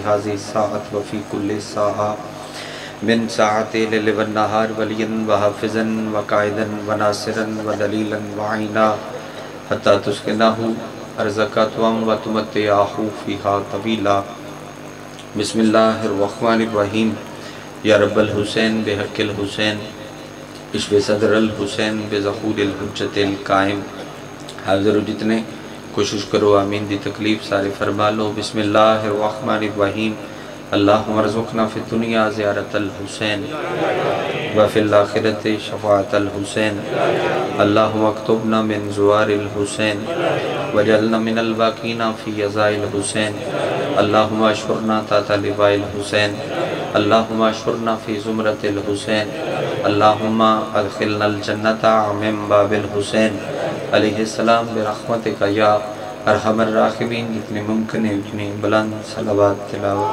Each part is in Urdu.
هذه الساعة وفي كل ساعة من ساعة الليل والنهار وليا وحافظا وقائدا وناصرا ودليلا وعينا حتى تسكنه أرزك وتمتعه فيها طويلا. بسم الله الرحمن الرحيم. یا رب الحسین بحق الحسین اشف صدر الحسین بظہور الحجت القائم. حاضر جتنے کوشش کرو آمین دی تکلیف سارے فرما لو. بسم اللہ الرحمن الرحیم. اللہم ارزقنا فی الدنیا زیارت الحسین وفی الاخرت شفاعت الحسین. اللہم اکتبنا من زوار الحسین وجعلنا من الباقین فی عزاء الحسین. اللہم اشرنا تحت لواء الحسین. اللہم اشرنا فی زمرت الحسین. اللہم ادخلنا الجنت من باب الحسین علیہ السلام برحمتک یا ارحم الراحمین. جتنے ممکن ہے اتنی بلند صلوات تلاوت.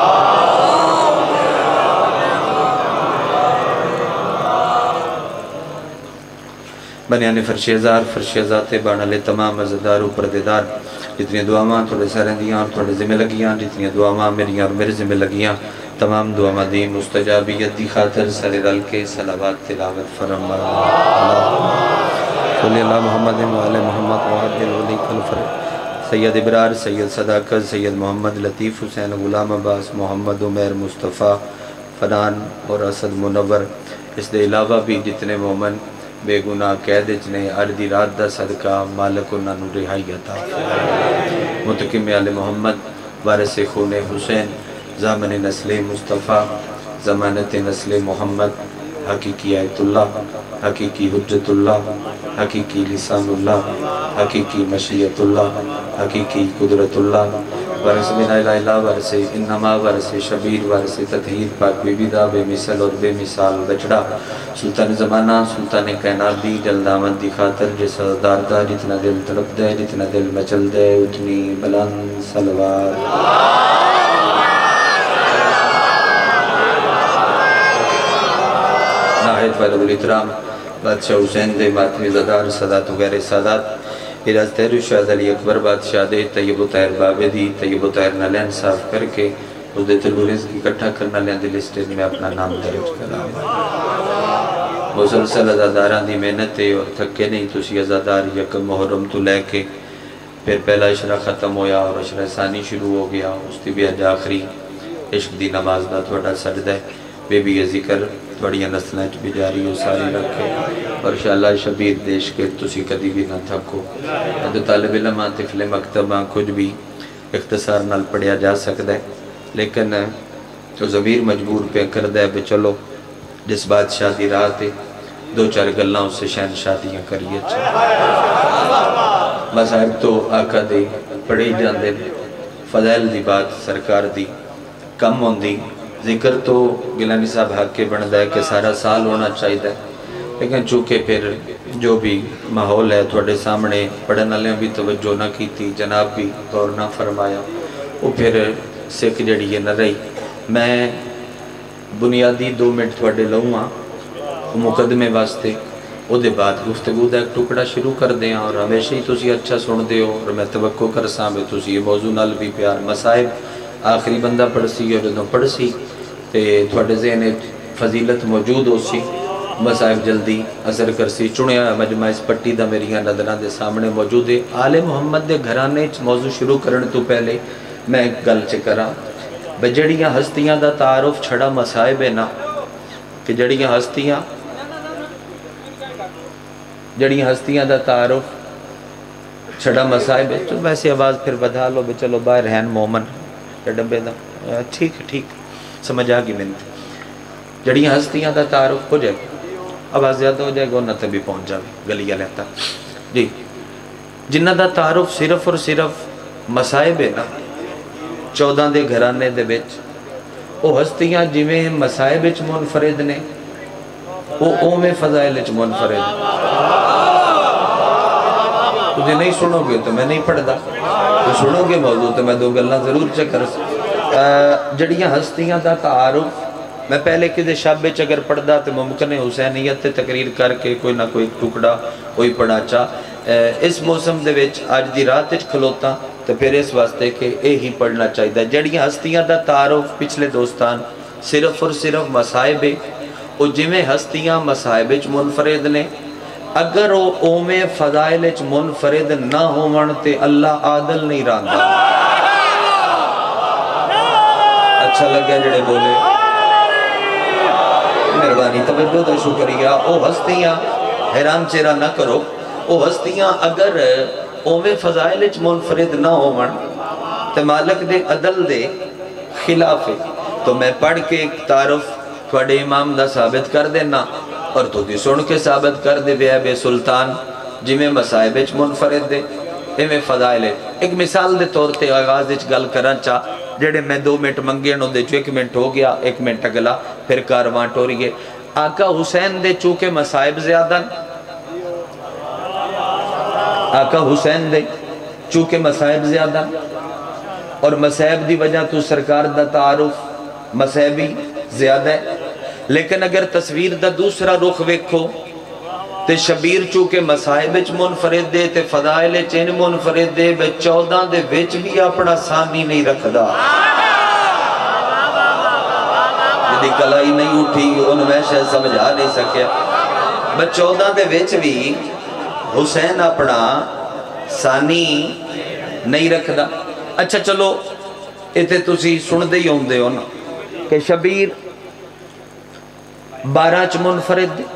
بنیان فرش ازار فرش ازات بانالے تمام عزدار و پردیدار جتنی دعاواں تھوڑے سارے دیاں اور تھوڑے ذمہ لگیاں جتنی دعاواں میری اور میرے ذمہ لگیاں تمام دعاواں دی مستجابیت دی خاطر سارے رل کے صلوات تلاوت فرما. صلی اللہ محمد وآل محمد وعبد الولی کلفر سید ابرار سید صداقت سید محمد لطیف حسین غلام عباس محمد عمیر مصطفیٰ فنان اور اسد منور. اس دے علاوہ بھی جتنے مومن بے گناہ قید جنے اردی رات دا صدقہ مالک انہاں نو رہائی عطا فرمائے. متقم آل محمد وارث خون حسین زامن نسل مصطفیٰ ضمانت نسل محمد حقیقی آیت اللہ حقیقی حجت اللہ حقیقی لسان اللہ حقیقی مشیت اللہ حقیقی قدرت اللہ. ورث من الہ ورث انما ورث شبیر ورث تطہیر پاک بی بی دا بے مثل اور بے مثال بچڑا سلطان زمانہ سلطان کائنات دی جلد آمد دی خاطر جیسا دار دا جتنا دل تڑپ دے جتنا دل مچل دے اتنی بلند صلوات. ناہید والو الاحترام بادشاہ حسین دے ماتمی زدار صدات وغیر سادات ایراز تحر شاہد علی اکبر بادشاہ دے طیب و طاہر بابے دی طیب و طاہر نلین صاف کر کے اس دے تلوریز کی کٹھا کرنا لین دل اسٹیج میں اپنا نام درج کرا. مسلسل ازاداران دی محنت ہے اور تھکے نہیں تسی ازادار یکم محرم تو لے کے پھر پہلا عشرہ ختم ہویا اور عشرہ ثانی شروع ہو گیا. اس دی بھی اج آخری عشق دی نماز دا تھوڑا سجدہ ہے بے بھی یہ ذکر بڑی نسلیں بھی جاری ہو ساری رکھے اور انشاءاللہ شبیر دیش کے تسی کدی بھی نہ تھکو. تو طالب علم طفل مکتباں کچھ بھی اختصار نال پڑھیا جا سکتا ہے لیکن تو ضمیر مجبور پہ کر دے بے چلو جس بادشاہ دی رات ہے دو چار گلاں اس سے شہن شادیاں کریے. مذہب تو آقا دے پڑھے جاندے فضائل دی بات سرکار دی کم ہوندی. ذکر تو گیلانی صاحب حق کے بندہ ہے کہ سارا سال ہونا چاہیے لیکن چونکہ پھر جو بھی ماحول ہے تھوڑے سامنے پڑھن والے بھی توجہ نہ کی تھی جناب بھی غور نہ فرمایا وہ پھر سکھ جڑی ہے نہ رہی. میں بنیادی 2 منٹ تھوڑے لوں ہاں مقدمے واسطے وہ دے بعد گفتگو دا ایک ٹکڑا شروع کر دیں اور ہمیشہ ہی تسی اچھا سن دے ہو اور میں توقع کر ساں بے تسی یہ موضوع نال بھی پیار مصائب آخری بندہ پڑھ سی اور جدوں پڑھ سی تے تھوڑے ذہن فضیلت موجود ہو سی مصائب جلدی اثر کر سی. چنیا مجمع اس پٹی دا میریاں نظران دے سامنے موجود ہے. آل محمد دے گھرانے موضوع شروع کرنے تو پہلے میں ایک گل چکراں بجڑیاں ہستیاں دا تعارف چھڑا مصائب ہے نا کہ جڑیاں ہستیاں دا تعارف چھڑا مصائب ہے. تو ویسے آواز پھر بدھا لو بے چلو باہر رہن مومن ڈبے دا ٹھیک سمجھ آگی منت جڑیاں ہستیاں دا تعارف ہو جائے آواز زیادہ ہو جائے گا انہاں تے بھی پہنچ جائے گلیاں لیتا جی جنہ دا تعارف صرف اور صرف مصائب ہے نا 14 دے گھرانے دے بیچ وہ ہستیاں جویں مصائب وچ منفرد نے وہ اوویں فضائل وچ منفرد تجھے نہیں سنو گے تو میں نہیں پڑھدا تو سنو گے موضوع تو میں 2 گلاں ضرور چکر جڑیاں ہستیاں دا تعارف میں پہلے کدے شب وچ اگر پڑھدا تو ممکن ہے حسینیت تے تقریر کر کے کوئی نہ کوئی ٹکڑا کوئی پڑھا چا اس موسم دے وچ اج دی رات وچ کھلوتا تو پھر اس واسطے کہ یہی پڑھنا چاہیے. جڑیاں ہستیاں دا تعارف پچھلے دوستان صرف اور صرف مصائب ہے. وہ جویں ہستیاں مصائب وچ منفرد نے اگر وہ اومے فضائل وچ منفرد نہ ہون تے اللہ عادل نہیں رہندا. اچھا لگیا جڑے بولے مہربانی توجہ دا شکریہ. او ہستیاں حیران چہرہ نہ کرو. او ہستیاں اگر اومے فضائل وچ منفرد نہ ہون تے مالک دے عدل دے خلاف ہے. تو میں پڑھ کے ایک تعارف تھوڑے امام دا ثابت کر دینا اور تو دی سن کے ثابت کر دے بے سلطان جویں مصائب وچ منفرد دے ایویں فضائل ہے. ایک مثال دے طور تے آغاز وچ گل کرن چا جڑے میں 2 منٹ منگے نو دے 1 منٹ ہو گیا 1 منٹ اگلا پھر کارواں ٹوریے. آقا حسین دے چونکہ مصائب زیادہ آقا حسین دے چونکہ مصائب زیادہ اور مصائب دی وجہ تو سرکار دا تعارف مصائبی زیادہ ہے. لیکن اگر تصویر دا دوسرا رخ ویکھو تے شبیر چونکہ مصائب وچ منفرد دے تے فضائل چین منفرد دے 14 دے وچ بھی اپنا ثانی نہیں رکھدا. جدی کلائی نہیں اٹھی ان میں شاید سمجھا نہیں سکیا. 14 دے وچ بھی حسین اپنا ثانی نہیں رکھدا. اچھا چلو ایتھے تسی سن دے ہی ہوندے ہو نا کہ شبیر 12 چ منفرد دے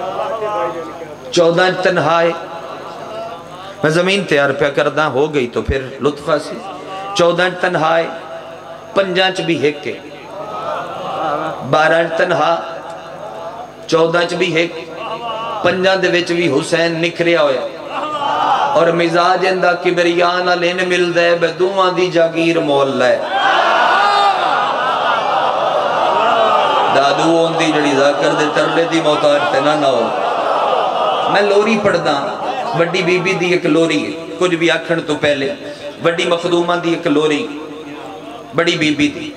14 تنہائے. میں زمین تیار پہ کردہ ہو گئی تو پھر لطفہ سی. 14 تنہائے 5 چ بھی ایک کے 12 تنہا 14 چ بھی ایک 5 دے وچ بھی حسین نکھریا ہویا اور مزاج اندہ کبریان لین مل دے بے دوان دی جاگیر مول لے. دادو ہون دی جڑی ذاکر دے ترلے دی موتار تینا نہ ہو. میں لوری پڑھ دا بڑی بی بی دی ایک لوری ہے کچھ بھی آکھن تو پہلے بڑی مخدومہ دی ایک لوری بڑی بی بی دی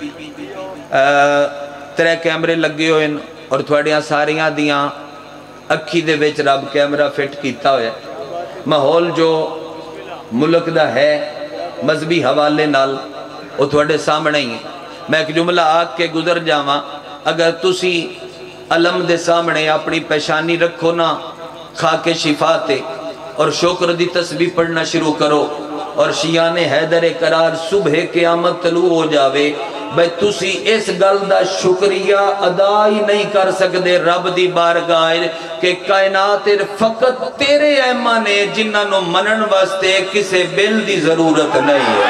3 کیمرے لگے ہوئے اور تھوڑیاں ساریاں دیاں اکھی دے ویچ رب کیمرہ فٹ کیتا ہوئے. ماحول جو ملک دا ہے مذہبی حوالے نال وہ تھوڑے سامنے ہی. میں ایک جملہ آگ کے گزر جاواں اگر تسی علم دے سامنے اپنی پیشانی رکھو نا خاک شفا تے اور شکر دی تسبیح پڑھنا شروع کرو اور شیان حیدر قرار صبح قیامت طلوع ہو جاوے بھئی تسی اس گل دا شکریہ ادا ہی نہیں کر سکتے رب دی بارگاہ کہ کائنات فقط تیرے ایمانے جنہاں نو منن واسطے کسے بل دی ضرورت نہیں ہے.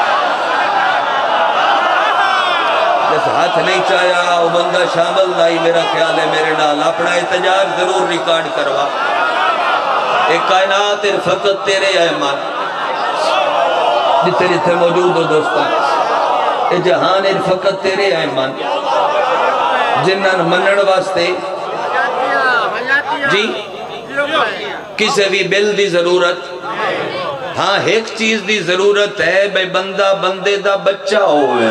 جس ہاتھ نہیں چاہیا وہ بندہ شامل نہیں. میرا خیال ہے میرے نال اپنا احتجاج ضرور ریکارڈ کروا. ایک کائنات فقط تیرے ایمان جتنے جتنے موجود ہو دوستان اے جہان فقط تیرے ایمان جنہاں منن واسطے جی کسے بھی بل دی ضرورت. ہاں ایک چیز دی ضرورت ہے بھئی بندہ بندے دا بچہ ہوئے.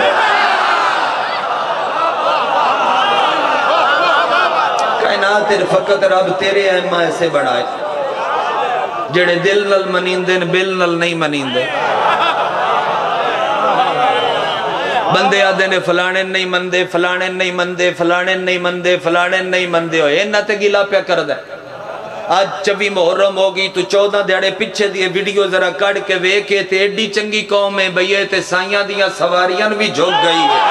کائنات فقط رب تیرے ایمان ایسے بڑھائے جڑے دل نل منیندے بل نل نہیں مانیندے. بندے آدھے نے فلانے نہیں مندے فلانے نہیں مندے فلانے نہیں مندے فلانے نہیں مندے ہوئے انہاں تے گلا پیا کر دے. آج 24 محرم ہوگی تو 14 دیڑے پچھے دیئے ویڈیو ذرا کڑ کے ویکھے تے ایڈی چنگی قوم ہے بھئیے تے سائیاں دیاں سواریاں بھی جھوک گئی ہے.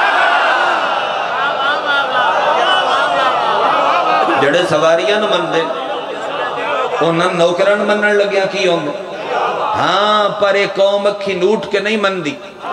جڑے سواریاں مندے انہاں نوکران منن لگیا کی ہوندے. ہاں پر ایک قوم اکھی نوٹ کے نہیں مندی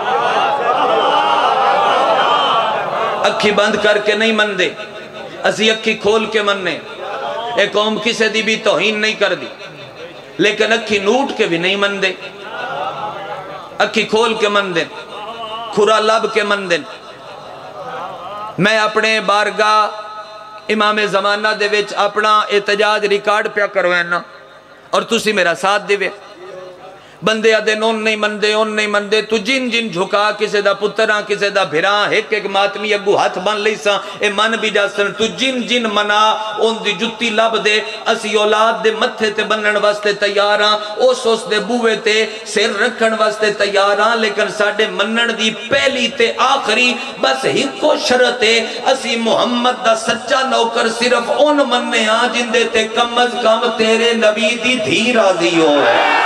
اکھی بند کر کے نہیں مندے اسی اکھی کھول کے مننے. ایک قوم کسے دی بھی توہین نہیں کر دی لیکن اکھی نوٹ کے بھی نہیں مندے اکھی کھول کے مندے کھرا لب کے مندے. میں اپنے بارگاہ امام زمانہ دے وچ اپنا احتجاج ریکارڈ پیا کروینا اور تسی میرا ساتھ دیوے. بندے آدھے نون نہیں مندے تو جن جن جھکا کسے دا پتران کسے دا بھران ایک ماتمی اگو ہاتھ بن لئی سا اے من بھی جاسن تو جن جن منا ان دی جتی لب دے اسی اولاد دے متھے تے بنن واسطے تیاراں اس دے بوے تے سر رکھن واسطے تیاراں لیکن ساڑے منن دی پہلی تے آخری بس ہی کو شرط ہے اسی محمد دا سچا نوکر صرف ان مننے ہاں جن دے تے کم از کم تیرے نبی دی دھی راضی ہو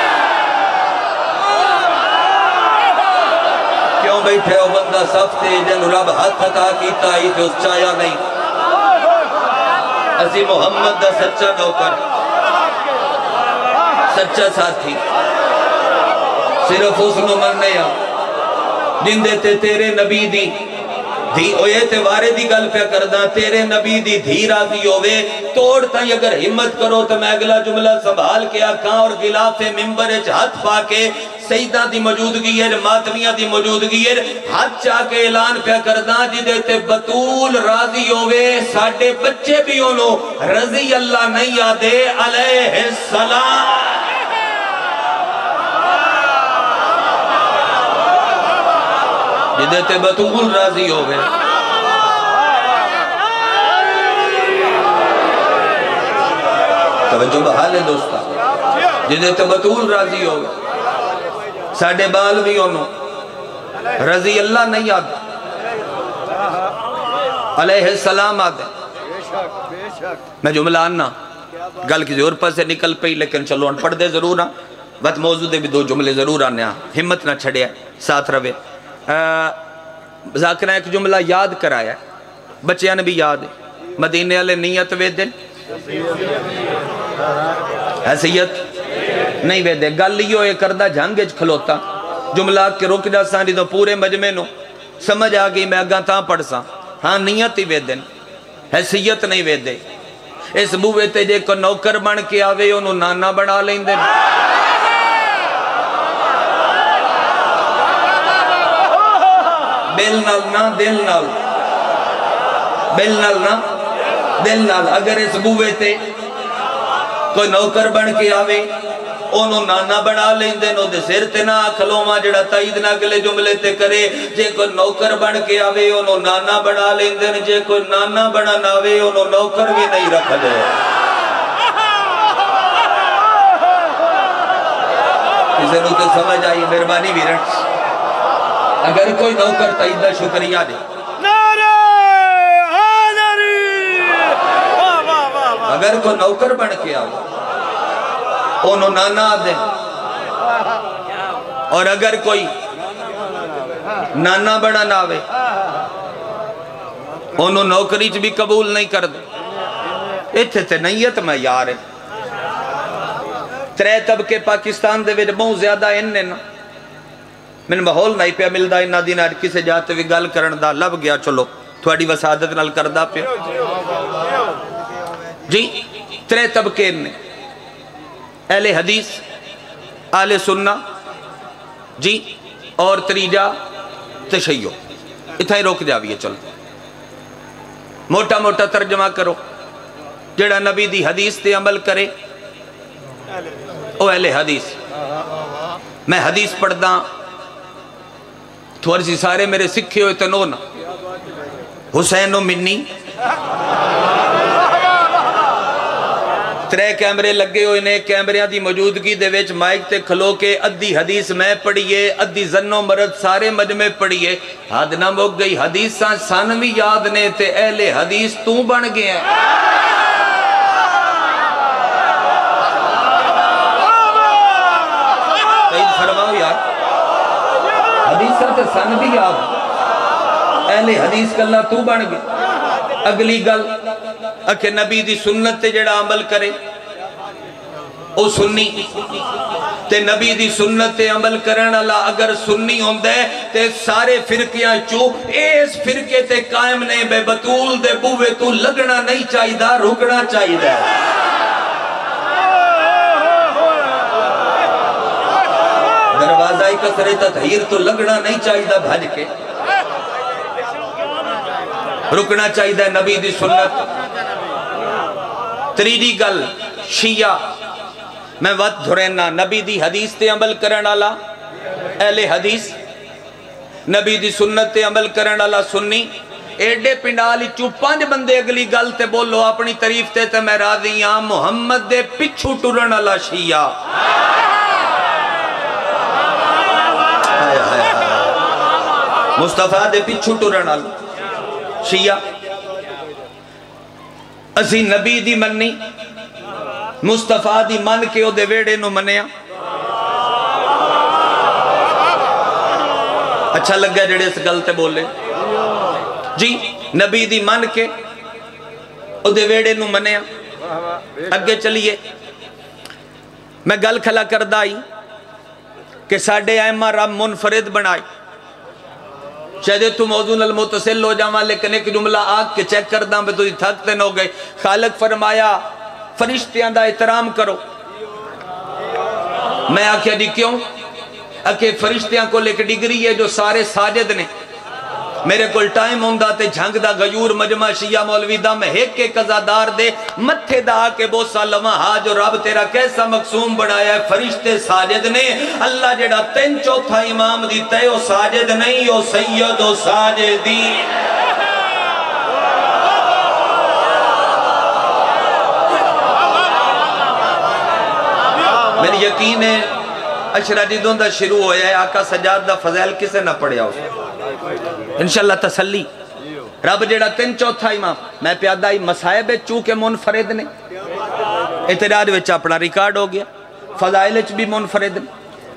کیوں بیٹھے ہو بندہ سفتے جن رب ہاتھ عطا کیتا ہی تے اس چایا نہیں اسی محمد دا سچا نوکر سچا ساتھی صرف اس نو مرنے یا جن دیتے تیرے نبی دی دھی اوے تے وارے دی گل پہ کردہ تیرے نبی دی دھی راضی ہوئے توڑتا ہی اگر ہمت کرو تو میں اگلا جملہ سنبھال کے آکھاں اور غلاف ممبر ہاتھ پا کے سیدہ دی موجودگی ہے ماتمیہ دی موجودگی ہے ہاتھ چاہ کے اعلان پہ کردہ جدے تے بطول راضی ہوئے ساڑھے بچے بھی انہوں رضی اللہ نہیں یادے علیہ السلام جدے تے بطول راضی ہوئے توجہ بحال ہے دوستا جدے تے بطول راضی ہوئے ساڑھے بال بھی انہوں رضی اللہ نہیں یاد علیہ السلام آدھے میں جملہ آنا گل کی زور پر سے نکل پئی لیکن چلو ان پڑھ دے ضرور آن وقت موضوع دے بھی دو جملے ضرور آنے ہمت نہ چھڑے ساتھ روے ذاکرہ ایک جملہ یاد کرایا بچیاں نے بھی یاد ہے مدینے والے نیت وے دن حیثیت نہیں وے دے گل لیو یہ کردہ جھانگج کھلوتا جملہ کے رک جا سانی تو پورے مجمع نو سمجھ آگئی میں اگاں تاں پڑھ سا ہاں نیت ہی وے دن حیثیت نہیں وے دے اس بوے تے جے کو نوکر بن کے آوے انہوں نانا بنا لیں دن بیل نال نا دل نال بیل نال نا دل نال اگر اس بوے تے کوئی نوکر بن کے آوے انہوں نانا بنا لیں دے نو دے سر تے نا کھلوما جڑا تائید نہ گلے جملے تے کرے جے کوئی نوکر بن کے آوے انہوں نانا بنا لیں دے جے کوئی نانا بنا ناوے انہوں نوکر بھی نہیں رکھ دے اسے نو تے سمجھ آئی مہربانی بھی رکھ اگر کوئی نوکر تائید دا شکریہ دے اگر کوئی نوکر بن کے آوے انہوں نانا دیں اور اگر کوئی نانا بڑا ناوے انہوں نوکری چ بھی قبول نہیں کر دیں اتھے تے نیت میں یار ہے ترے طبقے پاکستان دے وچ بہت زیادہ انہیں نا من ماحول نہیں پیا ملدا انہاں دی نال کسے جاتے بھی گل کرن دا لب گیا چلو تھوڑی وسادت نال کردا پیا جی ترے طبقے انہیں اہل حدیث اہل سنہ جی اور تریجہ تشیع اتھا ہی روک جاویے چل موٹا موٹا ترجمہ کرو جڑا نبی دی حدیث تے عمل کرے او اہل حدیث میں حدیث پڑھ دا تھوڑی سی سارے میرے سکھے ہوئے تنونا حسین و منی ترے کیمرے لگے ہوئے نے کیمریاں دی موجودگی دے ویچ مائک تے کھلو کے ادھی حدیث میں پڑھئے ادھی زن و مرد سارے مجمع پڑھئے حد نہ موک گئی حدیثاں سانوی یاد نے تے اہل حدیث تو بن گئے ہیں قید فرماؤ یار حدیثاں تے سانوی یاد اہل حدیث کاللہ تو بن گئے اگلی گل اکھے نبی دی سنت تے جڑا عمل کرے او سنی تے نبی دی سنت تے عمل کرن اللہ اگر سنی ہوندے تے سارے فرقیاں چو اس فرقے تے قائم نہیں بے بطول دے بوے تو لگنا نہیں چاہی دا رکنا چاہی دا دروازہ کسرے تطہیر تو لگنا نہیں چاہی دا بھج کے رکنا چاہی دا نبی دی سنت تریجی گل شیعہ میں وقت دھرینا نبی دی حدیث تے عمل کرن والا اہل حدیث، نبی دی سنت تے عمل کرن والا سنی، ایڈے پنڈالی چوپانج بندے اگلی گل تے بولو اپنی تعریف تے میں راضی ہاں، محمد دے پچھو ٹرن والا شیعہ، مصطفیٰ دے پچھو ٹرن والا شیعہ، اسی نبی دی منی مصطفیٰ دی من کے او دے ویڑے نو منیا۔ اچھا لگا جڑے اس گلتے بولے جی، نبی دی من کے او دے ویڑے نو منیا۔ اگے چلیے، میں گل کھلا کردائی کہ ساڑھے ائمہ رب منفرد بنائی، شاید تو موضوع المتصل ہو جاواں، لیکن ایک جملہ آگ کے چیک کرداں پہ تو تھکتے نہ ہو گئے۔ خالق فرمایا فرشتیاں دا احترام کرو، میں آکھیا دی کیوں؟ کہ فرشتیاں کو ایک ڈگری ہے جو سارے ساجد نے، میرے کل ٹائم ہوندہ تے جھنگ دا غیور مجمع شیعہ مولوی دا میں ایک ایک ازادار دے متھے دا کے بوسا لما ہا جو رب تیرا کیسا مقسوم بڑھایا ہے، فرشتے ساجد نے، اللہ جڑا 3/4 امام دیتا ہے وہ ساجد نہیں، وہ سید و ساجدی۔ میری یقین ہے اشرا جدوں دا شروع ہویا ہے، آقا سجاد دا فضائل کسے نہ پڑھیا ہو، انشاءاللہ تسلی۔ رب جڑا 3/4 امام، میں پیادہ ہی مسائب چونکہ منفرد نے، اعتراض وچ اپنا ریکارڈ ہو گیا، فضائل وچ بھی منفرد نے۔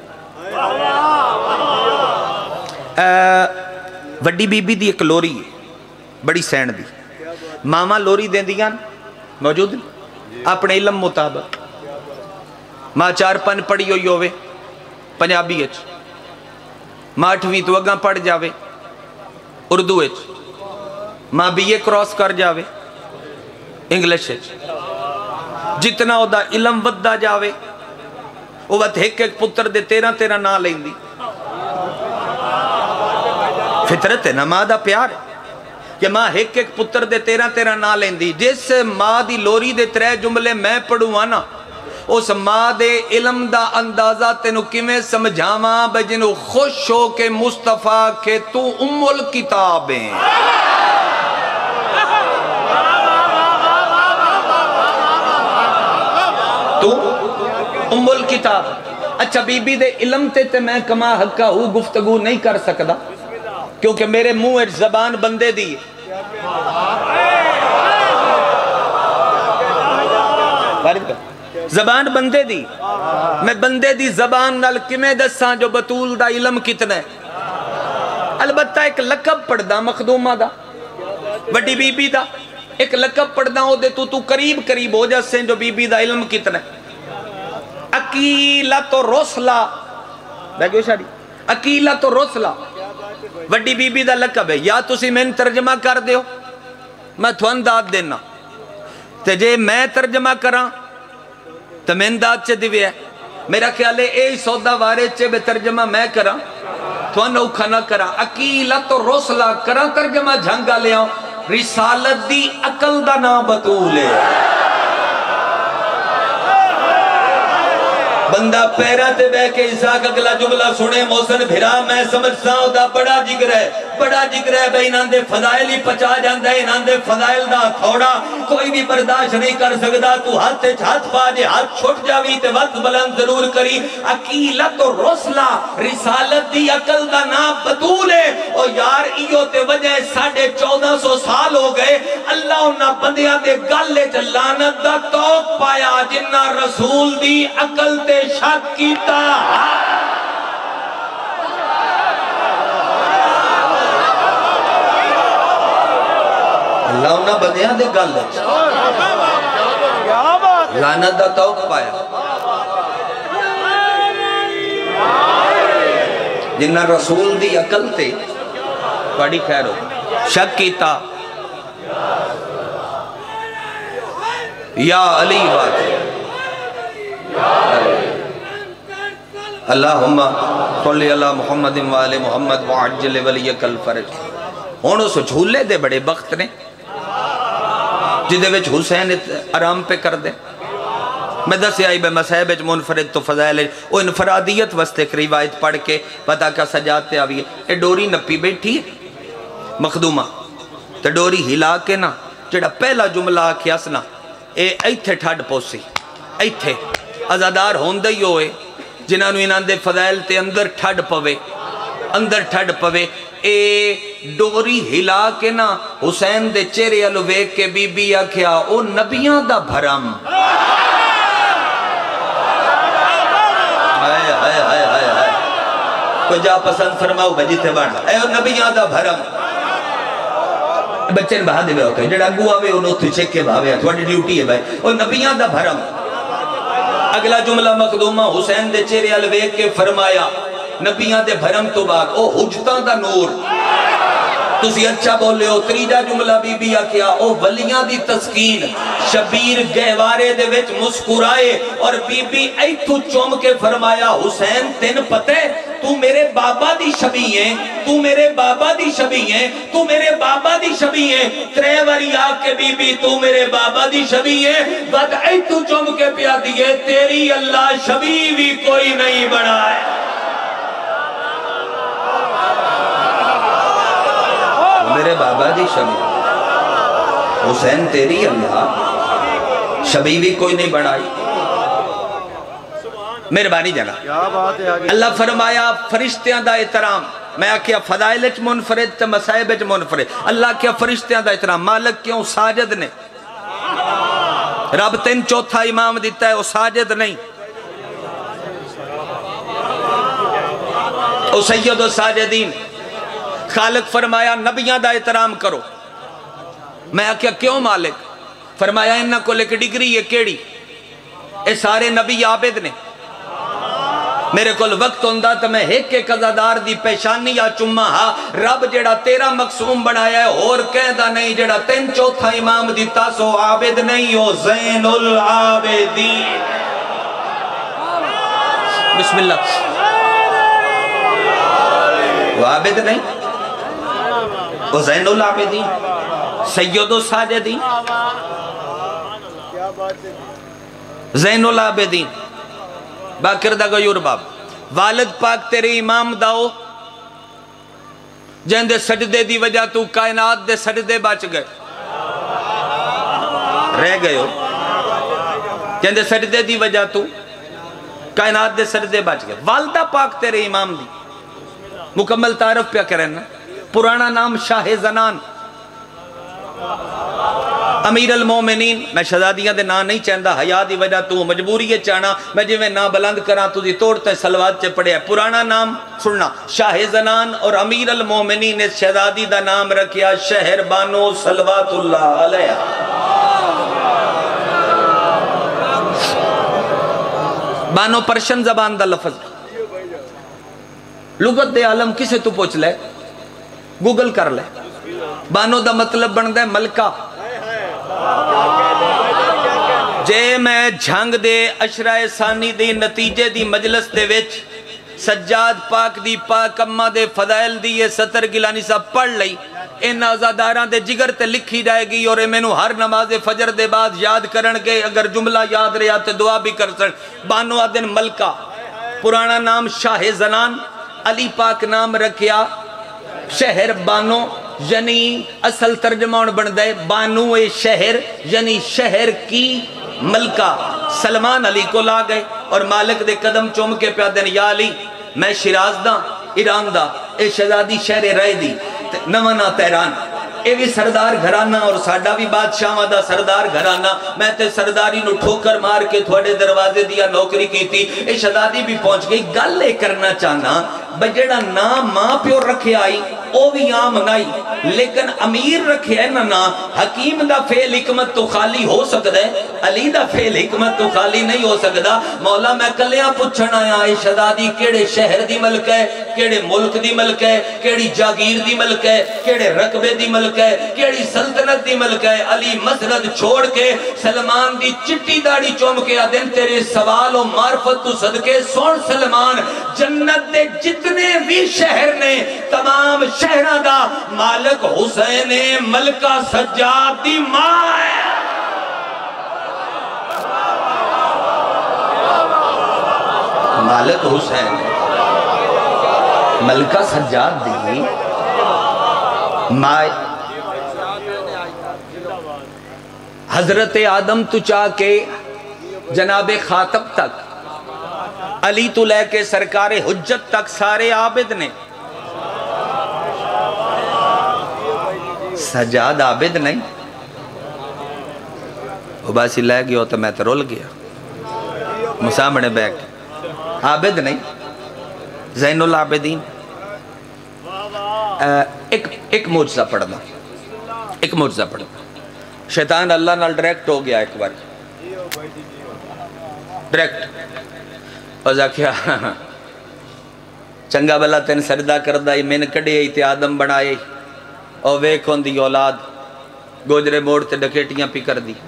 وڈی بی بی دی ایک لوری ہے، بڑی سینڈ دی، ماما لوری دیں دیاں موجود اپنے علم مطابق، ماں 4-5 پڑھی ہوئی ہوئے پنجابی اچ، ماں 8ویں تو اگاں پڑھ جاوے اردو اچ، ماں BA کراس کر جاوے انگلش اچ، جتنا او دا علم ودہ جاوے او وقت ایک ایک پتر دے 13 نہ لیں دی، فطرت ہے نا، ماں دا پیار ہے کہ ماں ایک ایک پتر دے 13 نہ لیں دی۔ جس ماں دی لوری دے 3 جملے میں پڑھوانا، اس ماں دے علم دا اندازہ تینو کیویں سمجھاواں بجنو خوش ہو کے مصطفیٰ کہ تو ام الکتابیں، تو ام الکتاب۔ اچھا بی بی دے علم تے میں کما حقہ ہوں گفتگو نہیں کر سکتا کیونکہ میرے منہ ایک زبان بندے دی زبان بندے دی، میں بندے دی زبان نال کمیں دساں جو بطول دا علم کتنا ہے۔ البتہ ایک لقب پڑھ دا مخدومہ دا، بڑی بی بی دا ایک لقب پڑھ دا ہو دے تو قریب ہو جاسیں جو بی بی دا علم کتنا ہے۔ اکیلت و رسلہ، بیگو شاڑی اکیلت و رسلہ بڑی بی بی دا لقب ہے، یا تسی میں ترجمہ کر دیو میں تھوان داد دینا، تے جے میں ترجمہ کراں تو میں انداد چے دیوے ہے، میرا خیال ہے اے سودا وارے چے بے ترجمہ میں کراں تو انہوکھا نہ کراں، اکیلت و رسلہ کراں ترجمہ جھنگا لے آؤں، رسالت دی عقل دا نا بطول ہے۔ بندہ پیرا تے بے کے عیسیٰ کا اگلا جملہ سنے، موسن بھرا میں سمجھتا ہوں دا بڑا جگر ہے بے انہاں دے فضائل ہی پچا جاندہ ہے، انہاں دے فضائل دا تھوڑا کوئی بھی برداشت نہیں کر سکتا، تو ہاتھ پا جے ہاتھ چھوٹ جاوی تے وقت بلند ضرور کری۔ اکیلت و رسلہ رسالت دی عقل دا نام بطول ہے، اور یار ایو تے وجہ 1450 سال ہو گئے اللہ انہاں بندیاں دے گالے تے لعنت دا توق پایا جنہ رسول دی عقل تے شک کیتا۔ اللہ انہاں بندیاں دے گالے لعنت دا توق پایا جنہ رسول دی عقل تے بڑی خیر ہو شک کیتا۔ یا علی بات اللہم صلی اللہ محمد وآل محمد وعجل ولیک الفرج۔ ہونوں سو جھولے دے بڑے بخت نے جدے وچ حسین آرام پہ کر دے، میں دسے آئی بے مسائب منفرد تو فضائل او انفرادیت وسط ایک روایت پڑھ کے پتا کیا سجاتے آوی ہے اے ڈوری نپی بیٹھی ہے مخدومہ تو ڈوری ہلا کے نا جڑا پہلا جملہ آکھیا سنا اے ایتھے ٹھاڑ پوسی ایتھے ازادار ہوندہ ہی ہوئے جنہاں انہاں دے فضائل تے اندر ٹھڑ پوے اے ڈوری ہلا کے نا حسین دے چہرے الویک کے بی بی آکھیا او نبیاں دا بھرم کوئی جا پسند فرماؤ بجی تھے بڑھا اے او نبیاں دا بھرم بچے نے بہا دے بے ہوتے جڑا گوا بے انہوں تو چیک کے بھاوے تھوڑی ڈیوٹی ہے بھائی او نبیاں دا بھرم اگلا جملہ مخدومہ حسین دے چہرے الویک کے فرمایا نبیاں دے بھرم تو بعد او حجتاں دا نور تسی اچھا بولے ہو تریجا جملہ بی بی کیا او ولیاں دی تسکین شبیر گہوارے دے وچ مسکرائے اور بی بی ایتھو چوم کے فرمایا حسین تین پتے تو میرے بابا دی شبی ہیں تو میرے بابا دی شبی ہیں تو میرے بابا دی شبی ہیں ترے وری آکے بی بی تو میرے بابا دی شبی ہیں بعد ایتھو چوم کے پیا دیئے تیری اللہ شبی بھی کوئی نہیں بڑھائے میرے بابا دی شبی حسین تیری اللہ شبی بھی کوئی نہیں بڑھائی مہربانی جناب اللہ فرمایا فرشتیاں دا احترام میں کیا فضائلچ منفرد تے مسائبچ منفرد اللہ کیا فرشتیاں دا احترام مالک کیوں ساجد نے رب تین چوتھا امام دیتا ہے وہ ساجد نہیں وہ سید و ساجدین خالق فرمایا نبیاں دا احترام کرو میں کیا کیوں مالک فرمایا انہاں کو لے کے ڈگری یہ کیڑی اے سارے نبی عابد نے میرے کول وقت ہوندہ تو میں ایک ایک قضادار دی پیشانی یا چمہ ہاں رب جڑا تیرا مقصوم بنایا ہے اور کہندہ نہیں جڑا تین چوتھا امام دیتا سو عابد نہیں ہو زین العابدین بسم اللہ وہ عابد نہیں وہ زین العابدین سید و ساجدین زین العابدین باکردہ غیور باب والد پاک تیرے امام داؤ جہاں دے سجدے دی وجہ تو کائنات دے سجدے بچ گئے رہ گئے ہو جہاں دے سجدے دی وجہ تو کائنات دے سجدے بچ گئے والدہ پاک تیرے امام دی مکمل تعارف پیا کریں نا پرانا نام شاہ زنان امیر المومنین میں شہزادیاں دے نا نہیں چاہندہ حیاء دی وجہ تو مجبوری ہے چاہنا میں جو میں نا بلند کران تو دی توڑتے سلوات چے پڑے ہیں پرانا نام سننا شاہ زنان اور امیر المومنین اس شہزادی دا نام رکھیا شہر بانو صلوات اللہ علیہ بانو پرشن زبان دا لفظ لغت دے عالم کسے تو پوچھ لے گوگل کر لے بانو دا مطلب بن دے ملکہ جے میں جھنگ دے عشرہ ثانی دے نتیجے دی مجلس دے وچ سجاد پاک دی پاک امہ دے فضائل دی یہ ستر گلانی صاحب پڑھ لئی ان آزاداراں دے جگر تے لکھی جائے گی اور میں ہر نماز فجر دے بعد یاد کرن گے اگر جملہ یاد رہا تے دعا بھی کر سن بانو آدن ملکہ پرانا نام شاہ زنان علی پاک نام رکھیا شہر بانو یعنی اصل ترجمہ بن دے بانو شہر یعنی شہر کی ملکہ سلمان علی کو لا گئے اور مالک دے قدم چوم کے پیا دن یا علی میں شیراز دا ایران دا اے شہزادی شہر رہ دی نوانا تیران اے بھی سردار گھرانا اور ساڑھا بھی بادشاہ دا سردار گھرانا میں تے سرداری نو ٹھوکر مار کے تھوڑے دروازے دیا نوکری کی تھی اے شہزادی بھی پہنچ گئی گل لے کرنا چاہنا بجڑا نام ماں پیو رکھے آئی او بھی عام نائی لیکن امیر رکھے ہے نا حکیم دا فعل حکمت تو خالی ہو سکتا ہے علی دا فعل حکمت تو خالی نہیں ہو سکتا مولا میں کلیاں پچھنا آیا اے شہزادی کیڑے شہر دی ملک ہے کیڑے ملک دی ملک ہے کیڑی جاگیر دی ملک ہے کیڑے رقبے دی ملک ہے کیڑی سلطنت دی ملک ہے علی مسرد چھوڑ کے سلمان دی چٹی داڑی چوم کے آدن تیرے سوال و معرفت تو صدقے سون سلمان جنت دے جتنے بھی شہر نے تمام شہرہ دا مالک حسین ملکہ سجاد دی ماں ہے مالک حسین ملکہ سجاد دی مائے حضرت آدم تو چاہ کے جناب خاتم تک علی تو لے کے سرکار حجت تک سارے عابد نے، سجاد عابد نہیں، وہ باسی لے گیا ہوتا میں تو رول گیا مسامنے بیٹھ، عابد نہیں، زین العابدین۔ ایک معجزہ پڑھنا، ایک معجزہ پڑھنا۔ شیطان اللہ نال ڈائریکٹ ہو گیا ایک بار، ڈائریکٹ اور کیا چنگا بلا تین سجدہ کردہ من کڑے تے آدم بنائے اور ویکھون دی اولاد گوجرے موڑ تے ڈکیٹیاں پی کر دی،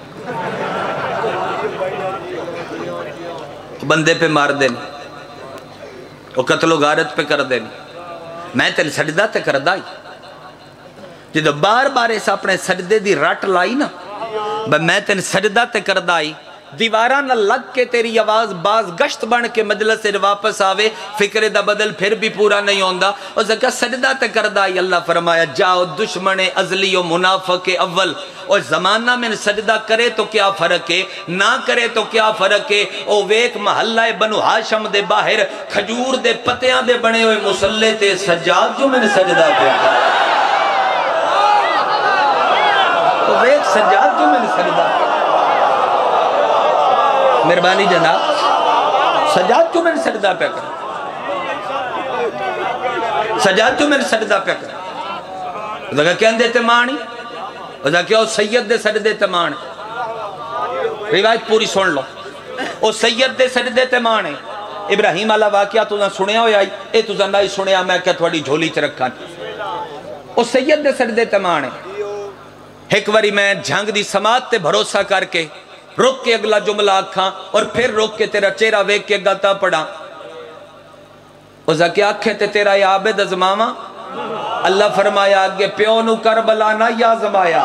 بندے پہ مار دین، وہ قتل و غارت پہ کر دین۔ میں تین سجدہ تے کردہ ہی جدو بار بار اس اپنے سجدے دی رٹ لائی نا، میں تین سجدہ تے کردہ ہی دیواراں نہ لگ کے تیری آواز باز گشت بن کے مجلس سے واپس آوے، فکر دا بدل پھر بھی پورا نہیں ہوندہ، اور زکا سجدہ تے کردہ ہی اللہ فرمایا جاؤ دشمن ازلی و منافق اول، اور زمانہ میں سجدہ کرے تو کیا فرق ہے، نہ کرے تو کیا فرق ہے۔ او ویک محلہ بنو ہاشم دے باہر کھجور دے پتیاں دے بنے ہوئے مسلح تے سجاد جو میں نے سجدہ کیا، او ویک سجاد جو میں نے سجدہ کیا، مہربانی جناب سجاد کیوں میں نے سجدہ پہ کر، سجاد کیوں میں نے سجدہ پہ کر، وہ کہن دیتے مانی، وہ کہا سید دے سجدے تے مانے، روایت پوری سن لو، وہ سید دے سجدے تے مانے۔ ابراہیم اللہ واقعہ تو نہ سنیا ہویا آئی، اے تو نہ ہی سنیا میں کہ تھوڑی جھولی چ رکھا وہ سید دے سجدے تے مانے۔ ایک واری میں جھنگ دی سماعت تے بھروسہ کر کے رک کے اگلا جملہ آکھاں اور پھر رک کے تیرا چہرہ ویک کے گاتا پڑا، وزا کیا آکھے تے تیرا یا عابد ازماما، اللہ فرمایا آگے پیو نو کربلا نہ یا زمایا،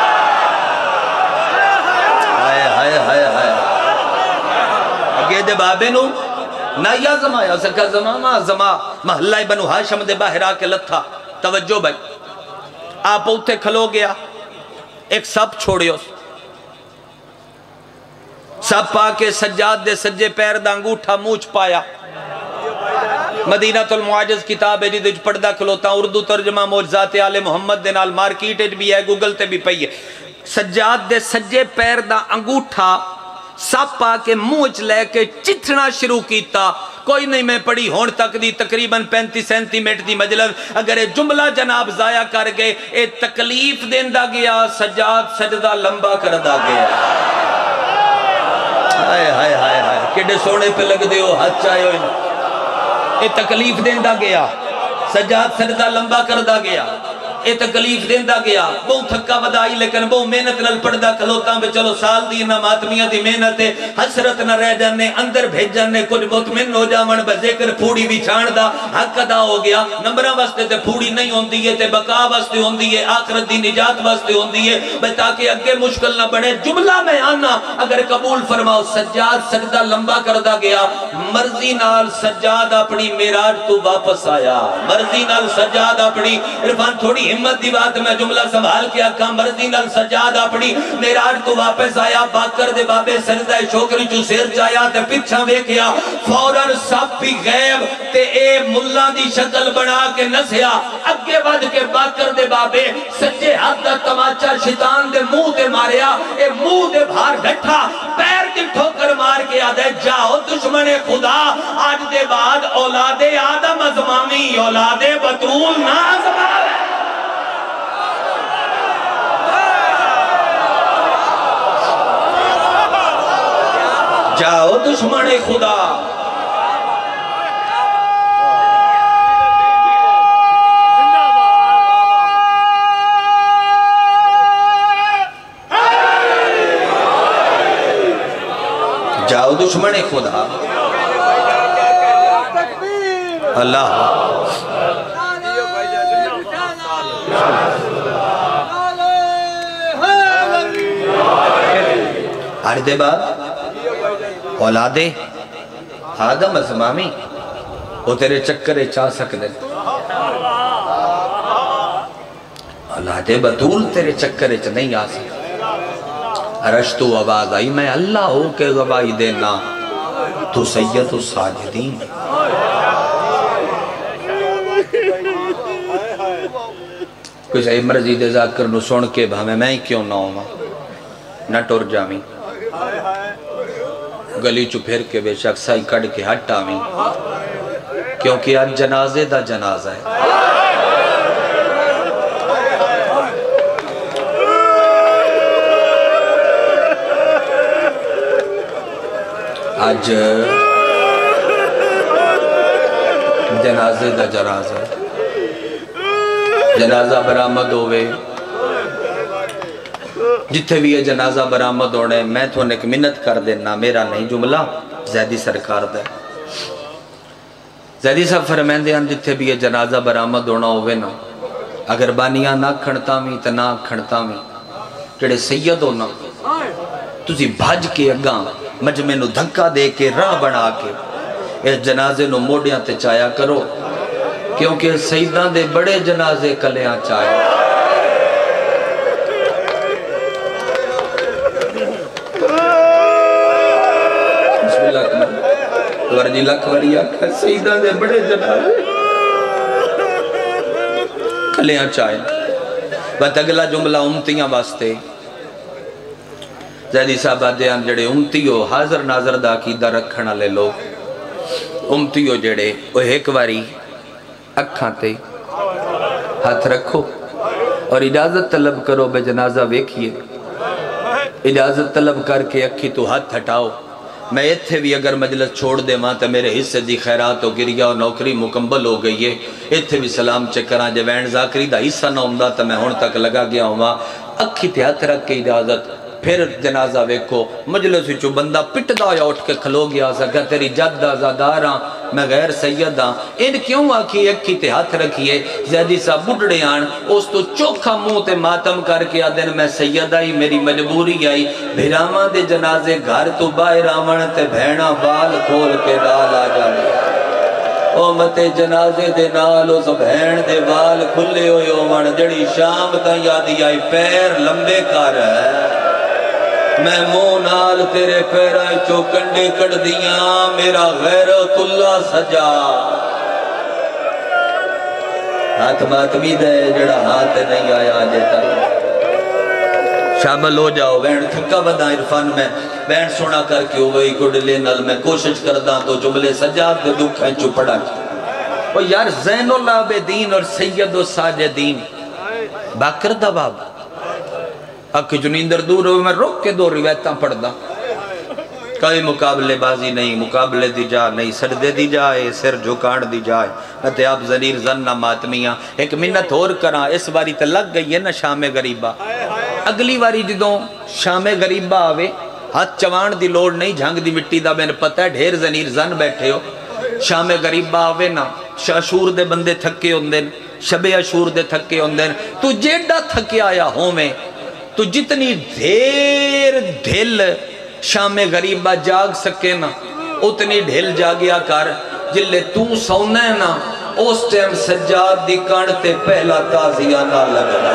ہائے ہائے ہائے ہائے آگے دے بابے نو نہ یا زمایا، وزا کیا زماما زما محلہ بنو ہاشم دے باہر آکے لتھا، توجہ بھائی آپ اوتے کھلو گیا، ایک سب چھوڑے اس سب پا کے سجاد دے سجے پیر دا انگوٹھا موچ پایا، مدینہ المعاجز کتاب ہے جدے پڑھدا کھلوتا اردو ترجمہ معجزات آل محمد دے نال مارکیٹ بھی ہے گوگل تے بھی پئی ہے، سجاد دے سجے پیر دا انگوٹھا سب پا کے موچ لے کے چٹھنا شروع کیتا، کوئی نہیں میں پڑھی ہون تک دی تقریباً 35 سینٹی میٹر دی مجلس، اگر یہ جملہ جناب ضائع کر گئے اے تکلیف دیندہ گیا، سجاد سجدہ لمبا کردہ گیا، ہائے ہائے ہائے ہائے کیڑے سونے پہ لگ دے ہو ہاتھ چاہے ہو، اے تکلیف دیندہ گیا، سجاد سجدہ لمبا کردہ گیا، اے تکلیف دیندہ گیا، بہت تھکا ودائی لیکن بہت محنت نل پڑھدا کھلوتا میں چلو سال دی نہ ماتمیاں دی محنت ہے، حسرت نہ رہ جانے اندر بھیج جانے کچھ مطمئن ہو جاون بذکر پھوڑی بھی چھاڑ دا حق ادا ہو گیا، نمبرہ واسطے تے پھوڑی نہیں ہوندی ہے تے بقا واسطے ہوندی ہے، آخرت دی نجات واسطے ہوندی ہے، بھئی تاکہ اگے مشکل نہ بڑھے، جملہ میں آنا اگر قبول فرماؤ سجاد سجدہ لمبا کردہ گیا، مرضی نال سجاد اپنی میراج تو واپس آیا، مرضی نال سجاد اپنی عرفان تھوڑی ہمت دی بات میں جملہ سنبھال کے آکھاں مرضی نال سجاد اپنی میراج تو واپس آیا، باکر دے بابے سجدہ شوکری چو سیر چایا تے پچھا ویکھیا، فوراً سب بھی غیب تے اے ملہ دی شکل بنا کے نسیا، اگے بڑھ کے باکر دے بابے سجے ہاتھ دا تماچا شیطان دے منہ دے ماریا، اے منہ دے بھار ڈھٹھا پیر دی ٹھوکر مار کے آدھے جاؤ دشمن خدا، آج دے بعد اولاد آدم ازمامی اولاد بطول نہ ازماوے، جاؤ دشمن خدا، جاؤ دشمن خدا، اللہ ہر دے بعد اولادے آدم ازمامی وہ تیرے چکرے چاہ سکتے اولاد بطول تیرے چکرے چاہ نہیں آ سکتے عرش تو آواز آئی میں اللہ ہو کے گواہی دینا تو سید الساجدین کچھ اے مرضی دے ذاکر نو سن کے بھامے میں کیوں نہ ہوں نہ ٹور جامی گلی چو پھر کے بے شک سائی کڑ کے ہٹ آمی کیونکہ آج جنازے دا جنازہ ہے آج جنازے دا جنازہ ہے جنازہ برآمد ہوئے جتھے بھی یہ جنازہ برآمد ہونے میں تو انہیں منت کر دینا میرا نہیں جملہ زیدی سرکار دے زیدی صاحب فرمائیں دے جتھے بھی یہ جنازہ برآمد ہونا ہوئے نا اگر بانیاں نہ کھڑتا میں اتنا کھڑتا میں جڑے سید ہونا تُسی بھاج کے اگاں مجمع نو دھکا دے کے راہ بنا کے اس جنازے نو موڑیاں تے چایا کرو کیونکہ سیدان دے بڑے جنازے کلیاں چاہے بسم اللہ اکبر ورجی لکھ وریا کہ سیدان دے بڑے جنازے کلیاں چاہے بات اگلا جملہ امتیاں واسطے زیدی صاحبہ دیان جڑے امتیو حاضر ناظر دا عقیدہ رکھنا لے لو امتیو جڑے وہ ایک واری اکھاں تے ہاتھ رکھو اور اجازت طلب کرو بے جنازہ ویکھئے اجازت طلب کر کے اکھی تو ہاتھ ہٹاؤ میں ایتھے بھی اگر مجلس چھوڑ دے ماں تو میرے حصے دی خیرات و گریا و نوکری مکمل ہو گئی ہے ایتھے بھی سلام چکران جے وین ذاکری دا حصہ نہ ہوندہ تو میں ہون تک لگا گیا ہوں اکھی تے ہاتھ رکھ کے اجازت پھر جنازہ ویکھو مجلس چو بندہ پٹ دا یا اٹھ کے کھلو گیا سکا تیری جد آزاداراں میں غیر سید ہاں ان کیوں آکھی اکھی تے ہاتھ رکھیے زیدی صاحب بڑھڑے آن اس تو چوکھا منہ تے ماتم کر کے آدن میں سید آئی میری مجبوری آئی بھیراما دے جنازے گھر تو باہر آمن تے بھینا بال کھول کے ڈال آ جانے او متے جنازے دے نال اس بھین دے بال کھلے ہوئے آمن جڑی شام تا یادی آئی پیر لمبے کر ہے میں نال تیرے پیرائے چو کنڈے کٹ دیاں میرا غیرت اللہ سجا ہاتھ ماتمی دے جڑا ہاتھ نہیں آیا جیتا شامل ہو جاؤ بین تھکا بدا عرفان میں بین سونا کر کے ہوئی گڑلے نل میں کوشش کردہ تو جملے سجاد دے دکھ ہیں چو پڑا وہ یار زین العابدین اور سید و ساجدین باکر دا باب اکھ جنیندر دور ہوئے میں روک کے دو روایتاں پڑھ دا کوئی مقابلے بازی نہیں مقابلے دی جا نہیں سردے دی جائے سر جھکاڑ دی جائے نتے آپ ضریر زن نہ ماتمیاں ایک منت اور کراں اس باری تے لگ گئی ہے نا شام غریبہ اگلی باری جدوں شام غریبہ آوے ہاتھ چوان دی لوڑ نہیں جھنگ دی مٹی دا میں نے پتہ ہے ڈھیر ضریر زن بیٹھے ہو شام غریبہ آوے نا شاشور دے بندے تھکے ہوندن شب اشور دے تھکے ہوندن تو جیڑا تھکے آیا ہوں میں تو جتنی دیر ڈھل شام غریبہ جاگ سکے نا اتنی ڈھل جاگیا کر جلے تو سونا ہے نا اس ٹیم سجاد دی کانٹے پہلا تازیہ نہ لگنا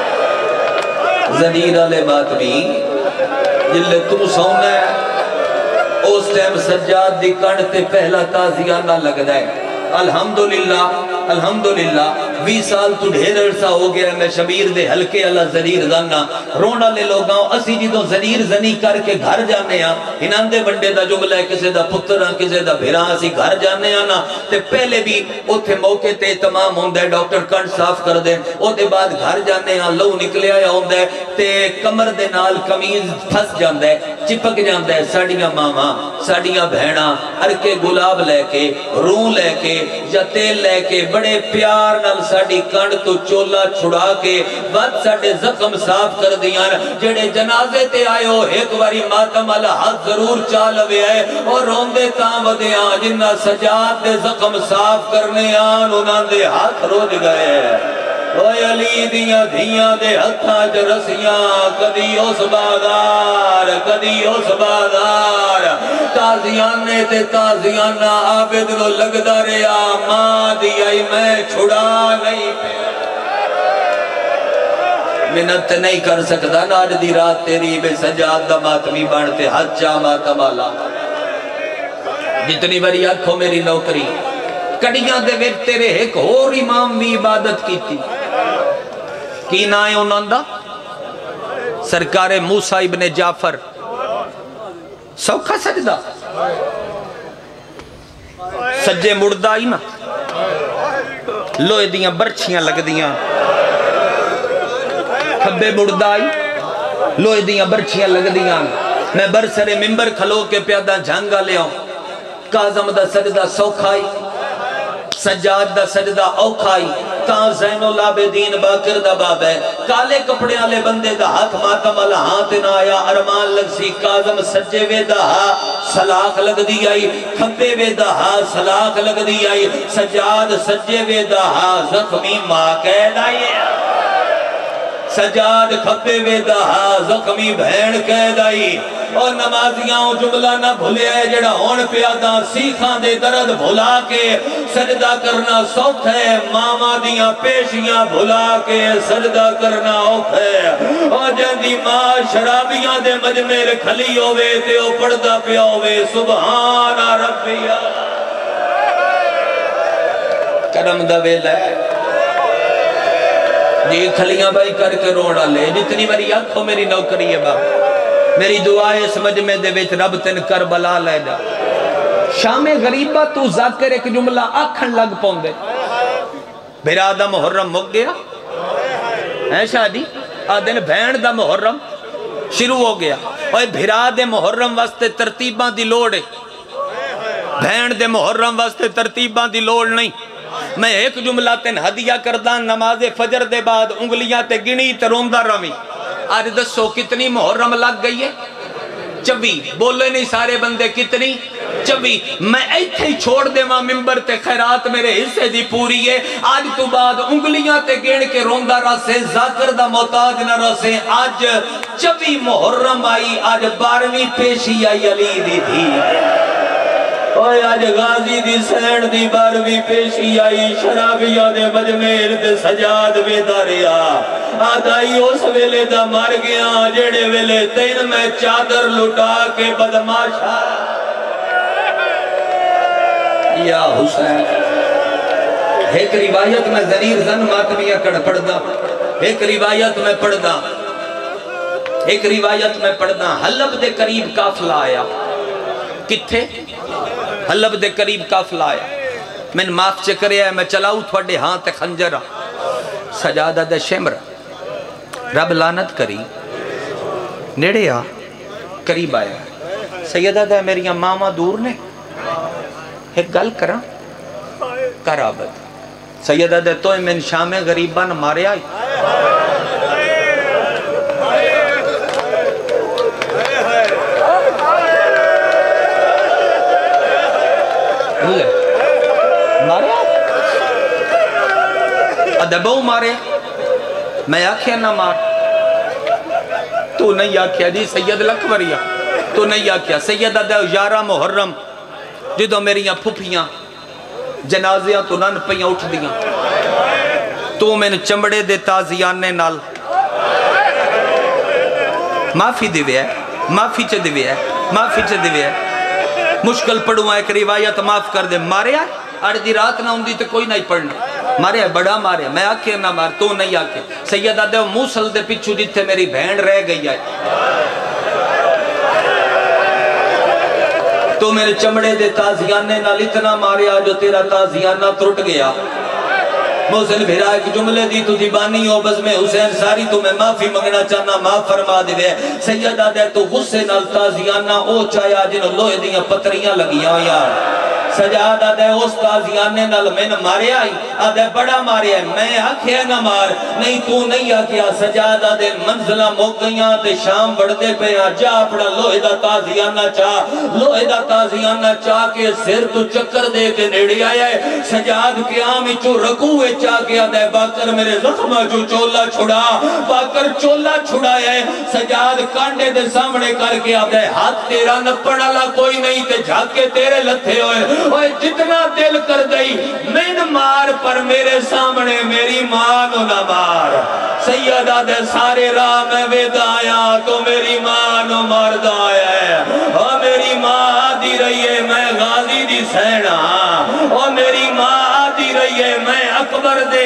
زنیر علیہ بات بھی جلے تو سونا ہے اس ٹیم سجاد دی کانٹے پہلا تازیہ نہ لگنا ہے الحمدللہ 20 سال تو ڈھیر عرصہ ہو گیا میں شبیر دے ہلکے اللہ زنیر زننا رونا لے لوگاں اسی جدوں زنیر زنی کر کے گھر جانے ہاں انہاں دے بندے دا جملہ ہے کسے دا پتر ہاں کسے دا بھیراں اسی گھر جانے ہاں نا تے پہلے بھی اتھے موقع تے تمام ہوندے ڈاکٹر کنڈ صاف کر دیں او دے بعد گھر جانے ہاں لو نکلے آیا ہوندے تے کمر دے نال کمیز پھس جاندے چپک جاندے ساڑیاں ماما ساڑیاں بھینا ارکے گلاب لے کے رون لے کے یا تیل لے کے بڑے پیار نال ساڑی کنڈ تو چولا چھڑا کے بعد ساڑے زخم صاف کر دیاں جڑے جنازے تے آئے ہو ایک باری ماتم اللہ ہاتھ ضرور چالوے آئے اور روندے تاں ودے آن جنہ سجاد دے زخم صاف کرنے آن انہاں دے ہاتھ روج گئے اوے علی دیاں دھیاں دے ہتھاں چ رسیاں کدی اس بازار کدی اس بازار تازیانے تے تازیانہ عابد رو لگدا رہیا ماں دی آئی میں چھڑا نہیں منت نہیں کر سکتا ناج دی رات تیری بے سجاد دا ماتمی بانتے حد چاہ ماتم آلا جتنی بری آنکھوں میری نوکری کڑیاں دے ویٹ تیرے ایک اور امام بھی عبادت کی تھی کی نائے انہوں دا سرکار موسیٰ ابن جعفر سوکھا سجدہ سجے مردہ ہی نا لوئے دیاں برچیاں لگ دیاں کھبے مردہ ہی لوئے دیاں برچیاں لگ دیاں میں برسر ممبر کھلو کے پیادہ جھانگا لے آؤں کاظم دا سجدہ سوکھائی سجاد دا سجدہ اوکھائی تاں زین العابدین باقر دا باب ہے کالے کپڑے آلے بندے دا ہاتھ ماتم والا ہاتھ نہ آیا ارمان لگ سی کاظم سجے وے دا سلاخ لگ دی آئی کھبے وے دا سلاخ لگ دی آئی سجاد سجے وے دا زخمی ماں کہہ دائی سجاد کھبے وے دا زخمی بھین کہہ دائی اور نمازیاں جملہ نہ بھولے ہے جڑا ہون پیادہ سیکھاں دے درد بھولا کے سجدہ کرنا سوکھ ہے ماما دیاں پیشیاں بھولا کے سجدہ کرنا اوکھ ہے اور جندی ماں شرابیاں دے مجمیر کھلی ہوئے تے او پڑھدا پیا ہوئے سبحان ربی کرم دا ویلا ہے جی کھلیاں بھائی کر کے روڑا لے جتنی میری آنکھوں میری نوکری ہے باپ میری دعائے سمجھ میں دے ویچ رب تن کربلا لے جا شام غریبہ تو ذاکر ایک جملہ آکھن لگ پون دے بھیرا دا محرم مک گیا ہے شادی آدھن بھین دا محرم شروع ہو گیا اور بھیرا دے محرم واسطے ترتیباں دی لوڑے بھین دے محرم واسطے ترتیباں دی لوڑ نہیں میں ایک جملہ تن ہدیہ کردان نماز فجر دے بعد انگلیاں تے گنی تے روندہ روی آج دسو کتنی محرم لگ گئی ہے 24 بولے نہیں سارے بندے کتنی 24 میں ایتھے ہی چھوڑ دے ماں ممبر تے خیرات میرے حصے دی پوری ہے آج تو بعد انگلیاں تے گیڑ کے روندہ رسے ذاکر دا محتاج نہ رسے آج 24 محرم آئی آج 12ویں پیشی آئی علی دی تھی اوہ آج غازی دی سین دی 12ویں پیشی آئی شرابیہ دے مجمیر دے سجاد بے داریا آدھائی اس ویلے دا مر گیا جڑے ویلے تین میں چادر لٹا کے بدماشا یا حسین ایک روایت میں ضریر زن ماتمیہ کڑ پڑھ دا ایک روایت میں پڑھ دا ایک روایت میں پڑھ دا حلب دے قریب کافلہ آیا کتھے حلب دے قریب کافلہ آیا میں معاف چکرے ہے میں چلاؤں تھوڑے ہاں تے خنجرہ سجادہ دے شمر رب لانت کری نیڑے آ قریب آیا سیدہ دے میری ماما دور نے ایک گل کرا کرابت سیدہ دے تو من شام غریبان مارے آئی مارے ادبو مارے میں آکھیا نہ مار تو نہیں آکھیا جی سید لکوریا تو نہیں آکھیا سید ادھے 11 محرم جدو میریاں پھپیاں جنازیاں تو نن پیاں اٹھ دیاں تو میں نے چمڑے دے تازیانے نال معافی دیوے ہے معافی چے دیوے ہے معافی چے دیوے ہے مشکل پڑھوں ایک روایت معاف کر دے مارے آئے اڑدی رات نہ ہوندی تو کوئی نہیں پڑھنا مارے بڑا مارے میں آکھے نہ مار تو نہیں آکھے سیدہ دے موسل دے پچھو جتھے میری بہن رہ گئی آئے تو میرے چمڑے دے تازیانے نال اتنا مارے آ جو تیرا تازیانہ ترٹ گیا محسن بھیرا ایک جملے دی تو دیبانی ہو بس میں حسین ساری تو میں معافی منگنا چاہنا معاف فرما دے سیدہ دے تو غصے نال تازیانہ او چایا جنہوں لوہے دیاں پتریاں لگیاں یار سجاد آدھے اس تازیانے نال میں مارے آئی آدھے بڑا مارے آئی میں آکھیا نہ مار نہیں تو نہیں آکھیا سجاد آدھے منزلہ موک گئیاں تے شام بڑھ دے پہ جا اپنا لوہے دا تازیانہ چاہ کے سر تو چکر دے کے نیڑے آیا ہے سجاد قیام چو رکوے چاہ کے آدھے باکر میرے زخمہ جو چولا چھڑا باکر چولا چھڑایا ہے سجاد کانڈے دے سامنے کر کے آدھے ہاتھ تیرا نہ پڑھالا کوئی نہیں تے جھاکے تیرے لتھے ہوئے جتنا دل کر دئی میں نہ مار پر میرے سامنے میری ماں نہ مار سید آدھے سارے راہ میں ویدہ آیا تو میری ماں نہ مرد آیا ہے اور میری ماں آدھی رہی ہے میں غازی دی سینہ اور میری ماں آدھی رہی ہے میں اکبر دے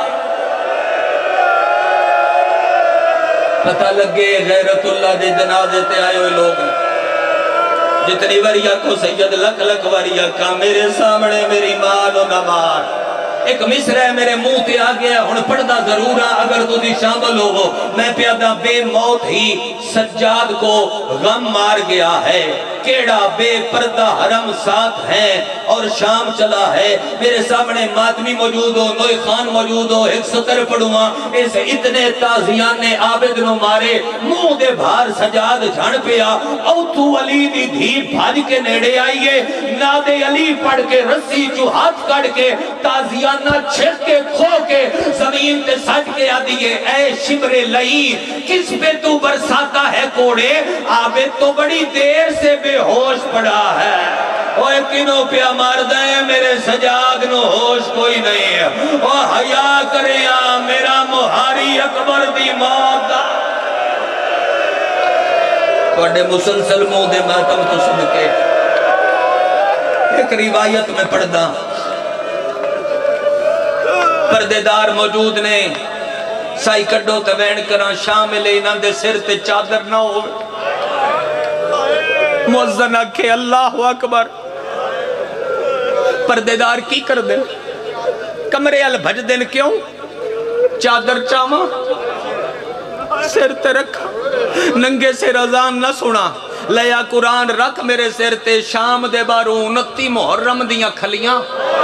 پتہ لگے غیرت اللہ دے جنازے تے آئے ہوئے لوگ جتنی وریا کو سید لکھ لکھ وریا کا میرے سامنے میری ماں نہ مار ایک مصر ہے میرے منہ تے آ گیا ہن پڑھدا ضرور اگر تو دی شامل ہو میں پیادہ بے موت ہی سجاد کو غم مار گیا ہے کیڑا بے پردہ حرم ساتھ ہے اور شام چلا ہے میرے سامنے ماتمی موجود ہو نوئی خان موجود ہو ایک ستر پڑھواں اس اتنے تازیان نے عابد نو مارے منہ دے بھار سجاد جھڑ پیا او تو علی دی دھی بھاج کے نیڑے آئیے ناد علی پڑھ کے رسی جو ہاتھ کڑ کے تازیانہ چھک کے کھو کے زمین تے سج کے آدھیے اے شمر لئی کس پہ تو برساتا ہے کوڑے عابد تو بڑی دیر سے بے ہوش پڑا ہے اوہ کنوں پیا مار دیں میرے سجاد نو ہوش کوئی نہیں ہے اوہ حیاء کرے میرا مہاری اکبر دی موت پڑھے مسلسل منہ دے ماتم تو سن کے ایک روایت میں پڑھدا پردیدار موجود نے سائی کڈو تے وین کرا شامل انہاں دے سر تے چادر نہ ہوئے موزن آکھے اللہ اکبر پردیدار کی کر دیں کمرے ال بھج دیں کیوں چادر چاما سر تے رکھا ننگے سے رضان نہ سنا لیا قرآن رکھ میرے سر تے شام دے باروں 29 محرم دیاں کھلیاں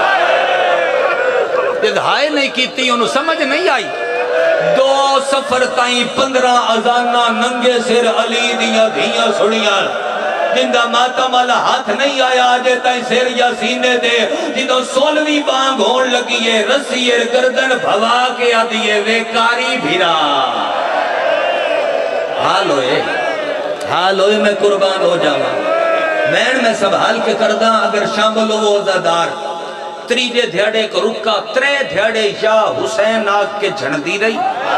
دھائے نہیں کیتی انہوں سمجھ نہیں آئی 2 سفر تائیں 15 ازانہ ننگے سر علی دیاں دھیاں سڑیاں جندہ ماتم والا ہاتھ نہیں آیا آجے تائیں سر یا سینے دے جدو 16ویں بانگ ہون لگیے رسیر گردن بھوا کے آدھیے وے کاری بھیرا حال ہوئے میں قربان ہو جاؤں میں سنبھال کے کردہ اگر شامل ہو وہ عزادار تریجے دھیڑے کو رکا 3 دھیڑے یا حسین آگ کے جھڑ دی رہی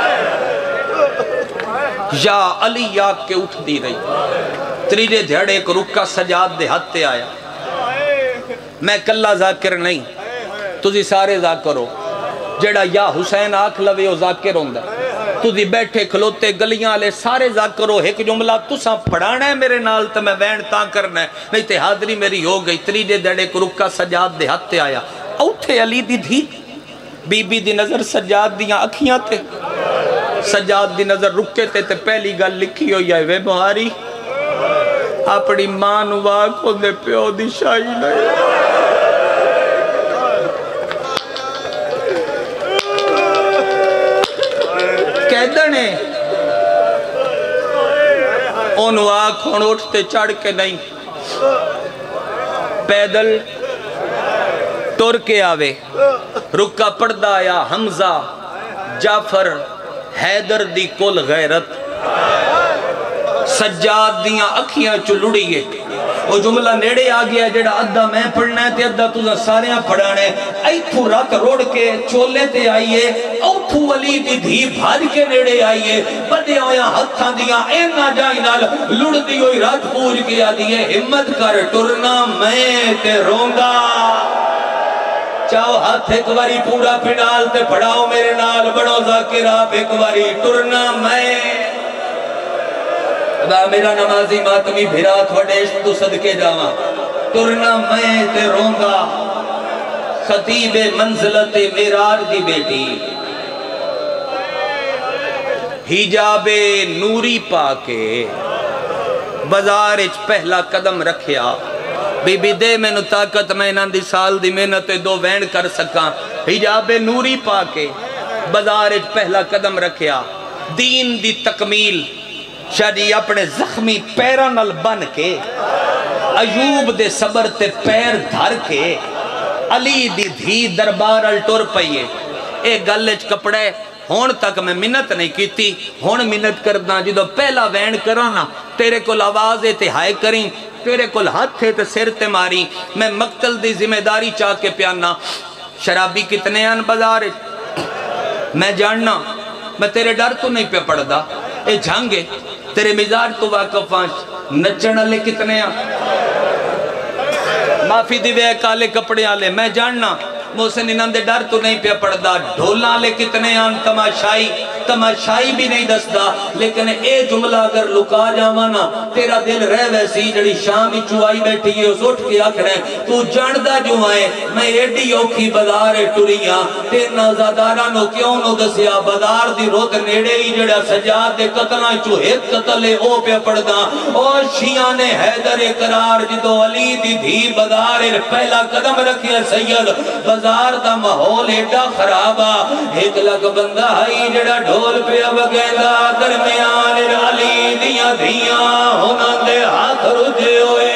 یا علی آگ کے اٹھ دی رہی تریجے دھیڑے کو رکا سجاد دے ہاتھ تے آیا میں کلہ ذاکر نہیں تُزی سارے ذاکر ہو جیڑا یا حسین آکھ لوے ہو ذاکر ہوندہ تُزی بیٹھے کھلوتے گلیاں لے سارے ذاکر ہو ایک جملہ تُساں پڑھانا ہے میرے نال تو میں وین تاں کرنا ہے نہیں تے حاضری میری ہو گئی تریجے دھیڑے کو رکا سجاد دے ہاتھ تے آیا اوٹھے علی دی دھی بی بی دی نظر سجاد دیاں اکھیاں تے سجاد دی نظر رکے تے پہلی گل لکھی ہوئی ہے وے مہاری اپنی ماں نواک ہو دے پیو دی شاہی نہیں کہہ دنے ان واک ہون اٹھتے چڑھ کے نہیں پیدل ٹور کے آوے رکا پردہ آیا حمزہ جعفر حیدر دی کل غیرت سجاد دیاں اکھیاں چلوڑیے وہ جملہ نیڑے آگیا جڑا ادھا میں پڑھنا ہے تے ادھا تُزا ساریاں پڑھانے ایتھو رات روڑ کے چولے تے آئیے اوتھو علی دی دھی بھاج کے نیڑے آئیے بدے ہویا ہتھاں دیاں اینا جائیں نال لڑ دی ہوئی رات پوج کے آدھیے ہمت کر ٹرنا میں تے رونگا چاہو ہاتھ ایک باری پورا پنال تے پڑھاؤ میرے نال بڑو ذاکر آپ ایک باری ٹرنا میں میرا نمازی ماتمی بھیرات وڈیش تو صدقے جاواں ٹرنا میں تے رونگا خطیب منزلت میرار دی بیٹی حجاب نوری پا کے بازار اچ پہلا قدم رکھیا بی بی دے میں نو طاقت میں انہاں دی سال دی محنت دو وین کر سکاں حجاب نوری پا کے بازار پہلا قدم رکھیا دین دی تکمیل شاہ جی اپنے زخمی پیرانل بن کے ایوب دے صبر تے پیر دھر کے علی دی دھی دربار الٹور پئیے اے گلچ کپڑے ہون تک میں منت نہیں کیتی ہون منت کردنا جدو پہلا وین کرانا تیرے کل آوازے تے ہائے کریں تیرے کل ہاتھ تھے تے سر تے ماری میں مقتل دی ذمہ داری چاہ کے پیانا شرابی کتنے آن بازارے میں جاننا میں تیرے ڈر تو نہیں پہ پڑھ دا اے جھانگے تیرے مزاج تو واقف آنچ نچن لے کتنے آن معافی دیوے کالے کپڑے آلے میں جاننا محسن انہاں دے ڈر تو نہیں پہ پڑھدا ڈھولاں لے کتنے آن تماشائی بھی نہیں دسدا لیکن اے جملہ اگر لکا جامانا تیرا دل رہ ویسی جڑی شامی چوائی بیٹھی ہے اس اٹھ کے آکھنے تو جاندہ جو آئے میں ایڈی اوکھی بازار ٹریاں تیرنا زادارانو کیوں نو دسیا بازار دی روت نیڑے ہی جڑا سجاد دے قتلہ چوہت قتلے او پہ پڑھدا اور شیعان حیدر قرار جدو علی دی دھی بازار پہلا قدم رکھیا سید بازار دا ماحول ایڈا خرابا ایک لگ بندہ ہائی جڑا ڈھول پہ اب گیندہ درمیان علی دیاں دھیاں ہونا دے ہاتھ رجے ہوئے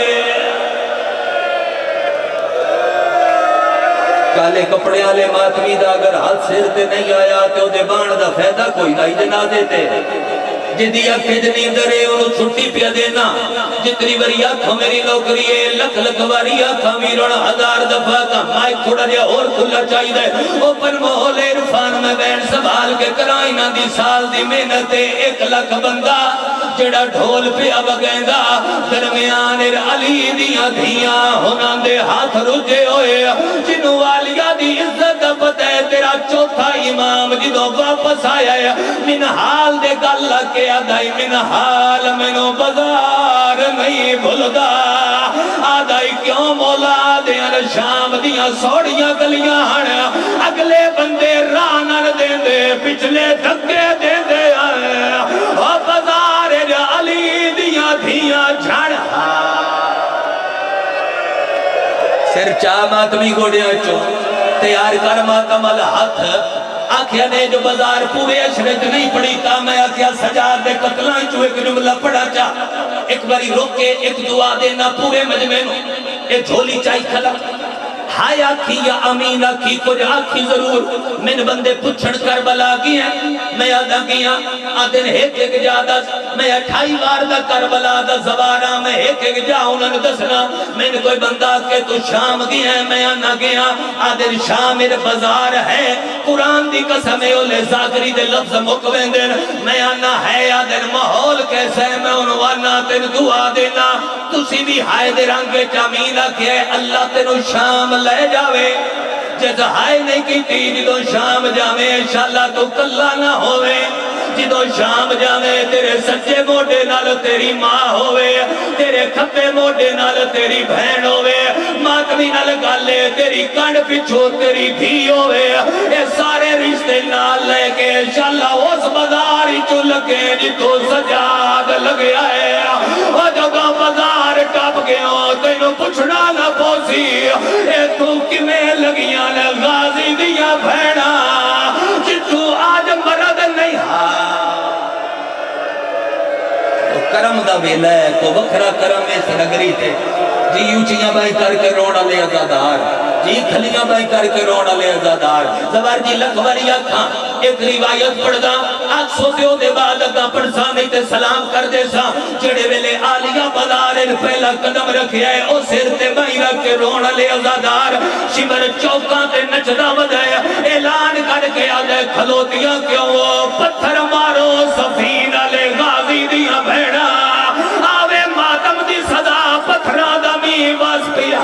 کالے کپڑے آلے ماتمی دا اگر ہاتھ سر تے نہیں آیا تو دے بان دا فیدہ کوئی نائی جنازے تے جدی اکھے جنین درے انہوں چھٹی پیا دینا جتنی وری آکھا میری نوکری ہے لکھ لکھ واری آکھا میرون ہزار دفعہ کا مائک تھوڑا جا اور کھلا چاہی دے اوپن محول عرفان میں بین سنبھال کے کرائنہ دی سال دی محنت 1 لکھ بندہ جڑا ڈھول پہ اب گیندہ درمیان علی دیاں دھیاں ہونا دے ہاتھ رجے ہوئے جنہوں والیا دی عزت پتہ ہے تیرا چوتھا امام جدو واپس آیا ہے من حال دے گل کے آدھائی من حال منو بازار نہیں بھلدا آدھائی کیوں مولا دیاں شام دیاں سوڑیاں گلیاں ہاں اگلے بندے رانر دیں دے پچھلے دھکے دیں دے اور بازار علی دیاں دھیاں جھڑا سر چاہ ماتمی گوڑیاں چو تیار کر ماتمل ہاتھ آکھیا نے جو بازار پورے اشرت نہیں پڑی تا میں آکھیا سجاد دے قتلان چو ایک جملہ پڑھا چاہ ایک باری روکے ایک دعا دینا پورے مجمع میں ایک جھولی چاہی کھلا ہائے آکھی یا امین آکھی کچھ آکھی ضرور من بندے پچھڑ کربلا گیا میں آدھا گیا آدھن ایک جادہ میں 28 بار دا کربلا دا زوارا میں ایک جا انہوں نے دسنا میں نے کوئی بندہ کہ تو شام گیا ہے میں آنا گیا آدھن شام میرے بازار ہے قرآن دی قسم ہے اولے ذاکری دے لفظ مکوین دین میں آنا ہے آدھن محول کیسے ہے میں انہوں آنا تین دعا دینا تسی بھی ہائے دے رنگے چامینہ کہ اللہ تینو شام لے جاوے جیسا ہائے نہیں کی تھی جدو شام جاوے انشاءاللہ تو کلہ نہ ہوئے جدو شام جاوے تیرے سچے موڑے نال تیری ماں ہوئے تیرے کھپے موڑے نال تیری بہن ہوئے ماتمی نال گالے تیری کانڈ پچھو تیری دھی ہوئے اے سارے رشتے نال لے کے انشاءاللہ اس بازاری چو لگے جتو سجاد لگے آئے اور جگہ بازار ٹاپ گیا تینو پچھڑا نہ پوسی اے تو کمیں لگیاں نے غازی دیا بھیڑا جتو آج مرد نہیں تو کرم دا ویلہ ہے کو وکھرا کرم اس نگری تھے جی اونچیاں بائی کر کے روڑا لے ازادار جی کھلیاں بائی کر کے روڑا لے ازادار زبر جی لکھوری آکھاں ایک روایت پڑھ دا آج سوتے ہو دے بعد اگا پڑھسا نہیں تے سلام کر دے سا چڑے ویلے آلیاں بازار پہلا قدم رکھے آئے او سر تے بائی رکھ کے روڑا لے ازادار شمر چوکاں تے نچدا ودائے اعلان کر کے آدھے کھلوتیاں کیوں پتھر مارو سفینہ لے غازی دیا بھیڑا آوے ماتم دی صدا پتھرہ دمی بس پیا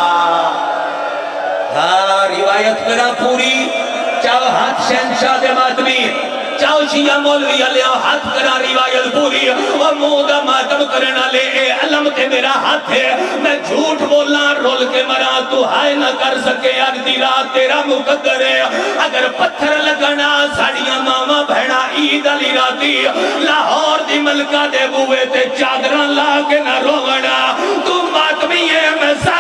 ہاں روایت کرا پوری چاو ہاتھ شہنشاہ دے ماتمی چاو شیعہ مولوی علیہ ہاتھ کرا روایت پوری اور مودہ ماتم کرنا لے اے علم تے میرا ہاتھ ہے میں جھوٹ بولنا رول کے مرا تو ہائے نہ کر سکے اگدی رات تیرا مقدر ہے اگر پتھر لگنا ساڑیاں ماما بھیڑا عید علی راتی لاہور دی ملکہ دے بوئے تے چادران لا کے نہ روڑا تو ماتمی ہے میں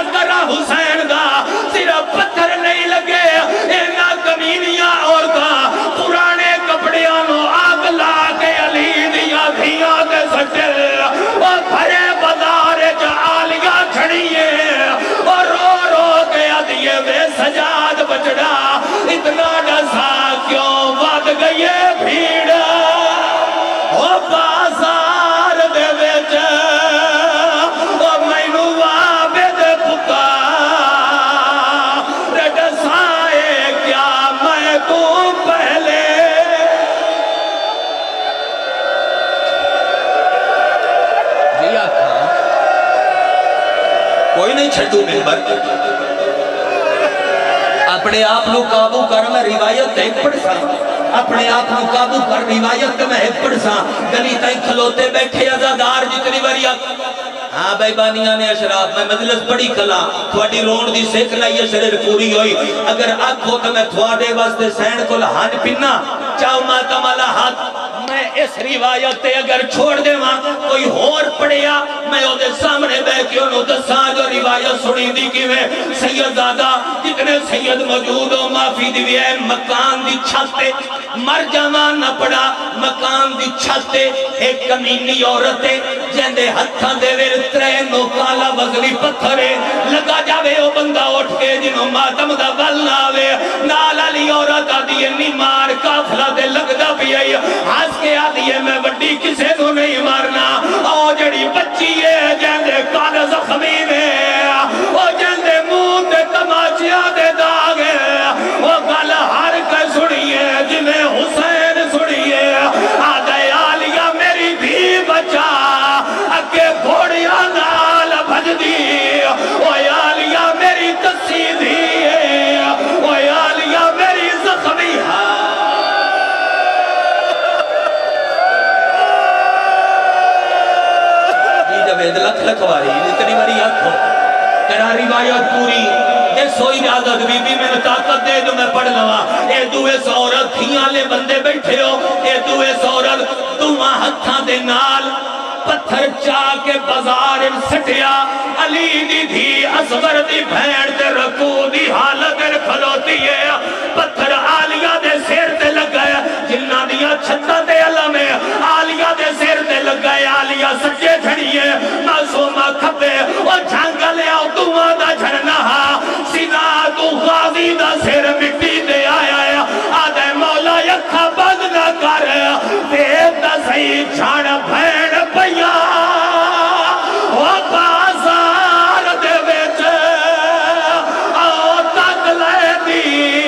اتنا ڈسا کیوں بد گئی بھیڑ او بازار دے وچ او مینوں عابد پکار ڈسائے کیا میں تو پہلے جی آکھاں کوئی نہیں چھٹو ممبر اپنے آپ نو قابو کر میں روایت ایک پڑھ سا اپنے آپ نو قابو کر روایت میں ایک پڑھ سا گلی تائیں کھلوتے بیٹھے ازادار جتنی وریات ہاں بھائی بانیاں نے اشراف میں مجلس پڑی کلا تھوڑی رون دی سیکھ لائی شرر پوری ہوئی اگر آنکھ ہو تو میں تھوڑے واسطے سینڈ کو لہان پنا چاہو ماتا مالا ہاتھ میں اس روایت تے اگر چھوڑ دے وہاں کوئی اور پڑیا میں او دے سامنے بے کیوں نو دساں جو روایت سنی دی کی میں سید زادہ جتنے سید موجود ہو معافی دیوی ہے مکان دی چھتے مر جامان نہ پڑا مکان دی چھتے ایک کمینی عورتے جندے ہتھاں دے ویر ترینو کالا وزنی پتھرے لگا جاوے او بندہ اٹھ کے جنہوں ماتم دا بل ناوے نالا لی عورت آدھی نیمار کافلہ دے لگ دا بھی آئی ہاس کے آدھی میں وڈی کسے نو نہیں مارنا او جڑی بچی ہے جندے کالا زخمی میں او جندے منہ تے تماچیاں دے داغے او گل ہر کے سنیے جنہیں حسین سنیے آدھے آلیہ میری بھی بچا اکے گھوڑیاں نال بھج دی او آلیہ میری تسی دی او آلیہ میری زخمی جاوید لکھ لکھواری اتنی بڑی آنکھوں تیرا روایت پوری یہ سوئی اجازت بی بی میں طاقت دے جو میں پڑھ لوا اے دوے سورت تھیاں لے بندے بیٹھے ہو اے دوے سورت تمہاں ہتھاں دے نال پتھر چاہ کے بازار سٹیا علی دی دھی اصغر دی بھینڈ تے رکو دی حالت کھلوتی ہے پتھر آلیہ دے سیر تے لگ گئے جنہ دیا چھتا دے علم ہے آلیہ دے سیر تے لگ گئے آلیہ سچے جھڑیے معصومہ کھپے اور جھانگا لے آؤ دعا دا جھڑنا سینا تو غازی دا سیر مٹی دے آیا ہے آدھے مولا یکھا بند نہ کر دیب دا صحیح چھاڑ بھینڈ پیا وہ بازار دے ویچ آؤ تک لے دی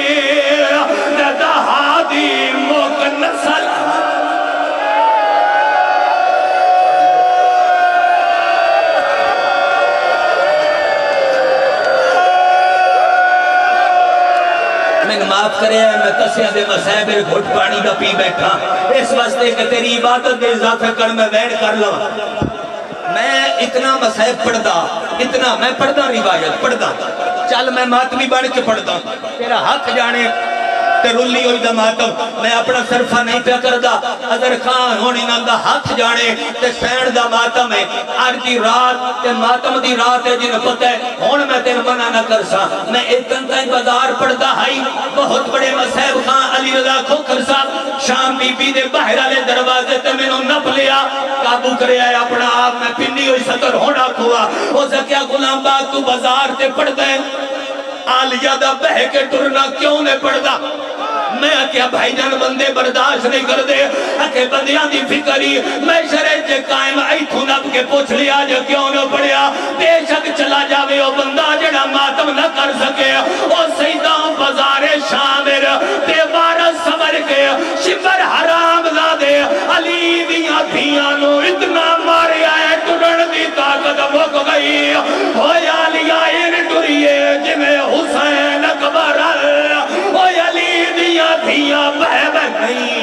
ندہا دی موک نسل میں معاف کرے ہیں میں کسیہ دے مسائب گھٹ پانی دا پی بیٹھا اس واسطے کہ تیری عبادت دے اضافہ کر میں ویڈ کر لوں میں اتنا مسائب پڑھدا اتنا میں پڑھدا روایت پڑھدا چل میں ماتمی بڑھ کے پڑھدا تیرا حق جانے تے رلی ہوئی دا ماتم میں اپنا صرفہ نہیں پہ کردہ اگر خان ہونی نندہ ہاتھ جانے تے سینڈ دا ماتم ہے آج دی رات تے ماتم دی رات ہے جنہیں پتہ ہے ہون میں تین منع نہ کرسا میں اتن تائیں بازار پڑھدا ہائی بہت بڑے مسیب خان علی رضا کھوکر صاحب شام بی بی دے باہر آلے دروازے تے میں نوں نپ لیا قابو کرے آیا اپنا آپ میں پنی ہوئی سطر ہونا کھوا وہ زکیہ غلام باغ تو بازار تے پڑھ دیں آلیہ دا بہ کے ٹرنا کیوں نے پڑھ دا میں کیا بھائی جان بندے برداشت نہیں کر دے اکھے بندیاں دی فکری میں شرح جے قائم آئی تھو نب کے پوچھ لیا جو کیوں نہ پڑیا بے شک چلا جاوے او بندہ جڑا ماتم نہ کر سکے او سیدہ بازار شامر بے وارث سمر کے شفر حرام زادے علی دیاں دھیانو اتنا مارے آئے ٹرن دی طاقت بھوک گئی ہویا لیا ان ٹریے جمیں حسین اکبر ہویا لی دھیاں بہ بہ گئی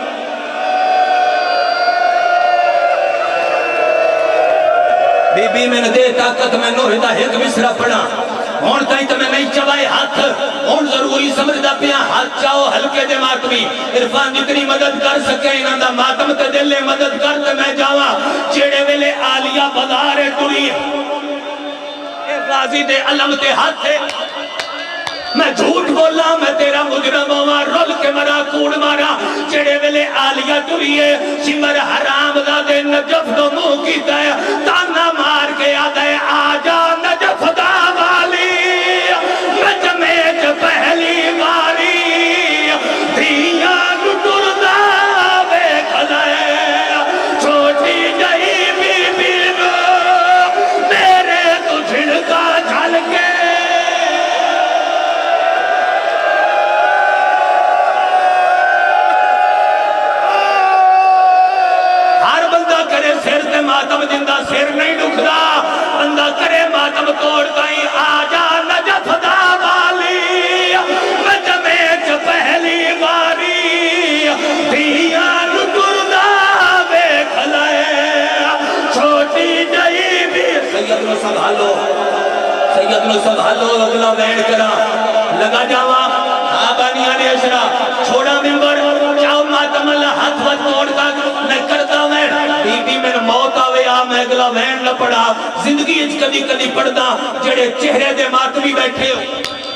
بی بی میں نے دے طاقت میں نوح دا ایک مصرہ پڑھا ہون تائیں تو میں نہیں چوائے ہاتھ ہون ضروری سمجھدا پیا ہاتھ چاہو ہلکے دے ماتمی عرفان جتنی مدد کر سکے انہاں دا ماتم تے دلے مدد کر تے میں جاواں چیڑے ویلے آلیہ بازار ٹری اے غازی دے علم تے ہاتھ ہے میں جھوٹ بولا میں تیرا مجرم ہوا رول کے مرا کوڑ مارا چڑے ویلے آلیہ ٹریے شمر حرام دادے نجف دو مو کی تے تانا مار کے آدھے آجا نجف دا والی نجمیج پہلی واری ماتم جندہ سر نہیں دکھدا بندہ کرے ماتم توڑ کہیں آجا نجف دا والی نجمیچ پہلی باری دھیاں نکردہ بے کھلائے چھوٹی جائی بھی سید نو سنبھالو اگلا وین کرا لگا جاواں آبانیاں نے اشرا چھوڑا ممبر جاؤ ماتم اللہ ہاتھ وقت توڑ تک میں کرتا وین بی بی میں موت آوے آ میں اگلا وین نہ پڑا زندگی اچ کدی کدی پڑھدا جڑے چہرے دے ماتمی بیٹھے ہو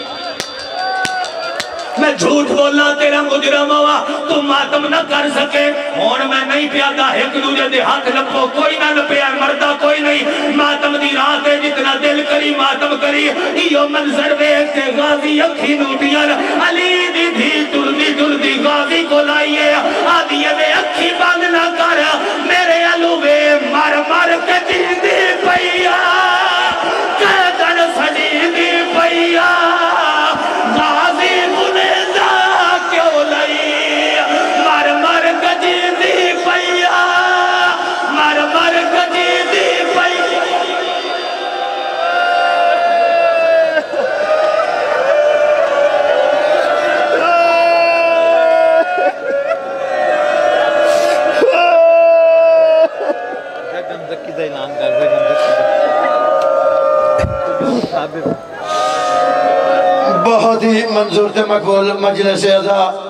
میں جھوٹ بولنا تیرا مجرم ہوا تو ماتم نہ کر سکے ہون میں نہیں پیادا ایک دوجہ دے ہاتھ لپو کوئی نہ لپیا مردہ کوئی نہیں ماتم دی رات ہے جتنا دل کری ماتم کری ایو منظر بیتے غازی اکھی نوٹیاں علی دی دھی جلدی غازی کو لائیے آدھیے میں اکھی بند نہ کر میرے علوے مر کے جیندی پئیا قیدن سجیندی پئیا غازی منیزہ کیوں لئی مر گجیندی پئیا مر گجیندی پئیا بہت ہی منظور تے مقبول مجلس ازا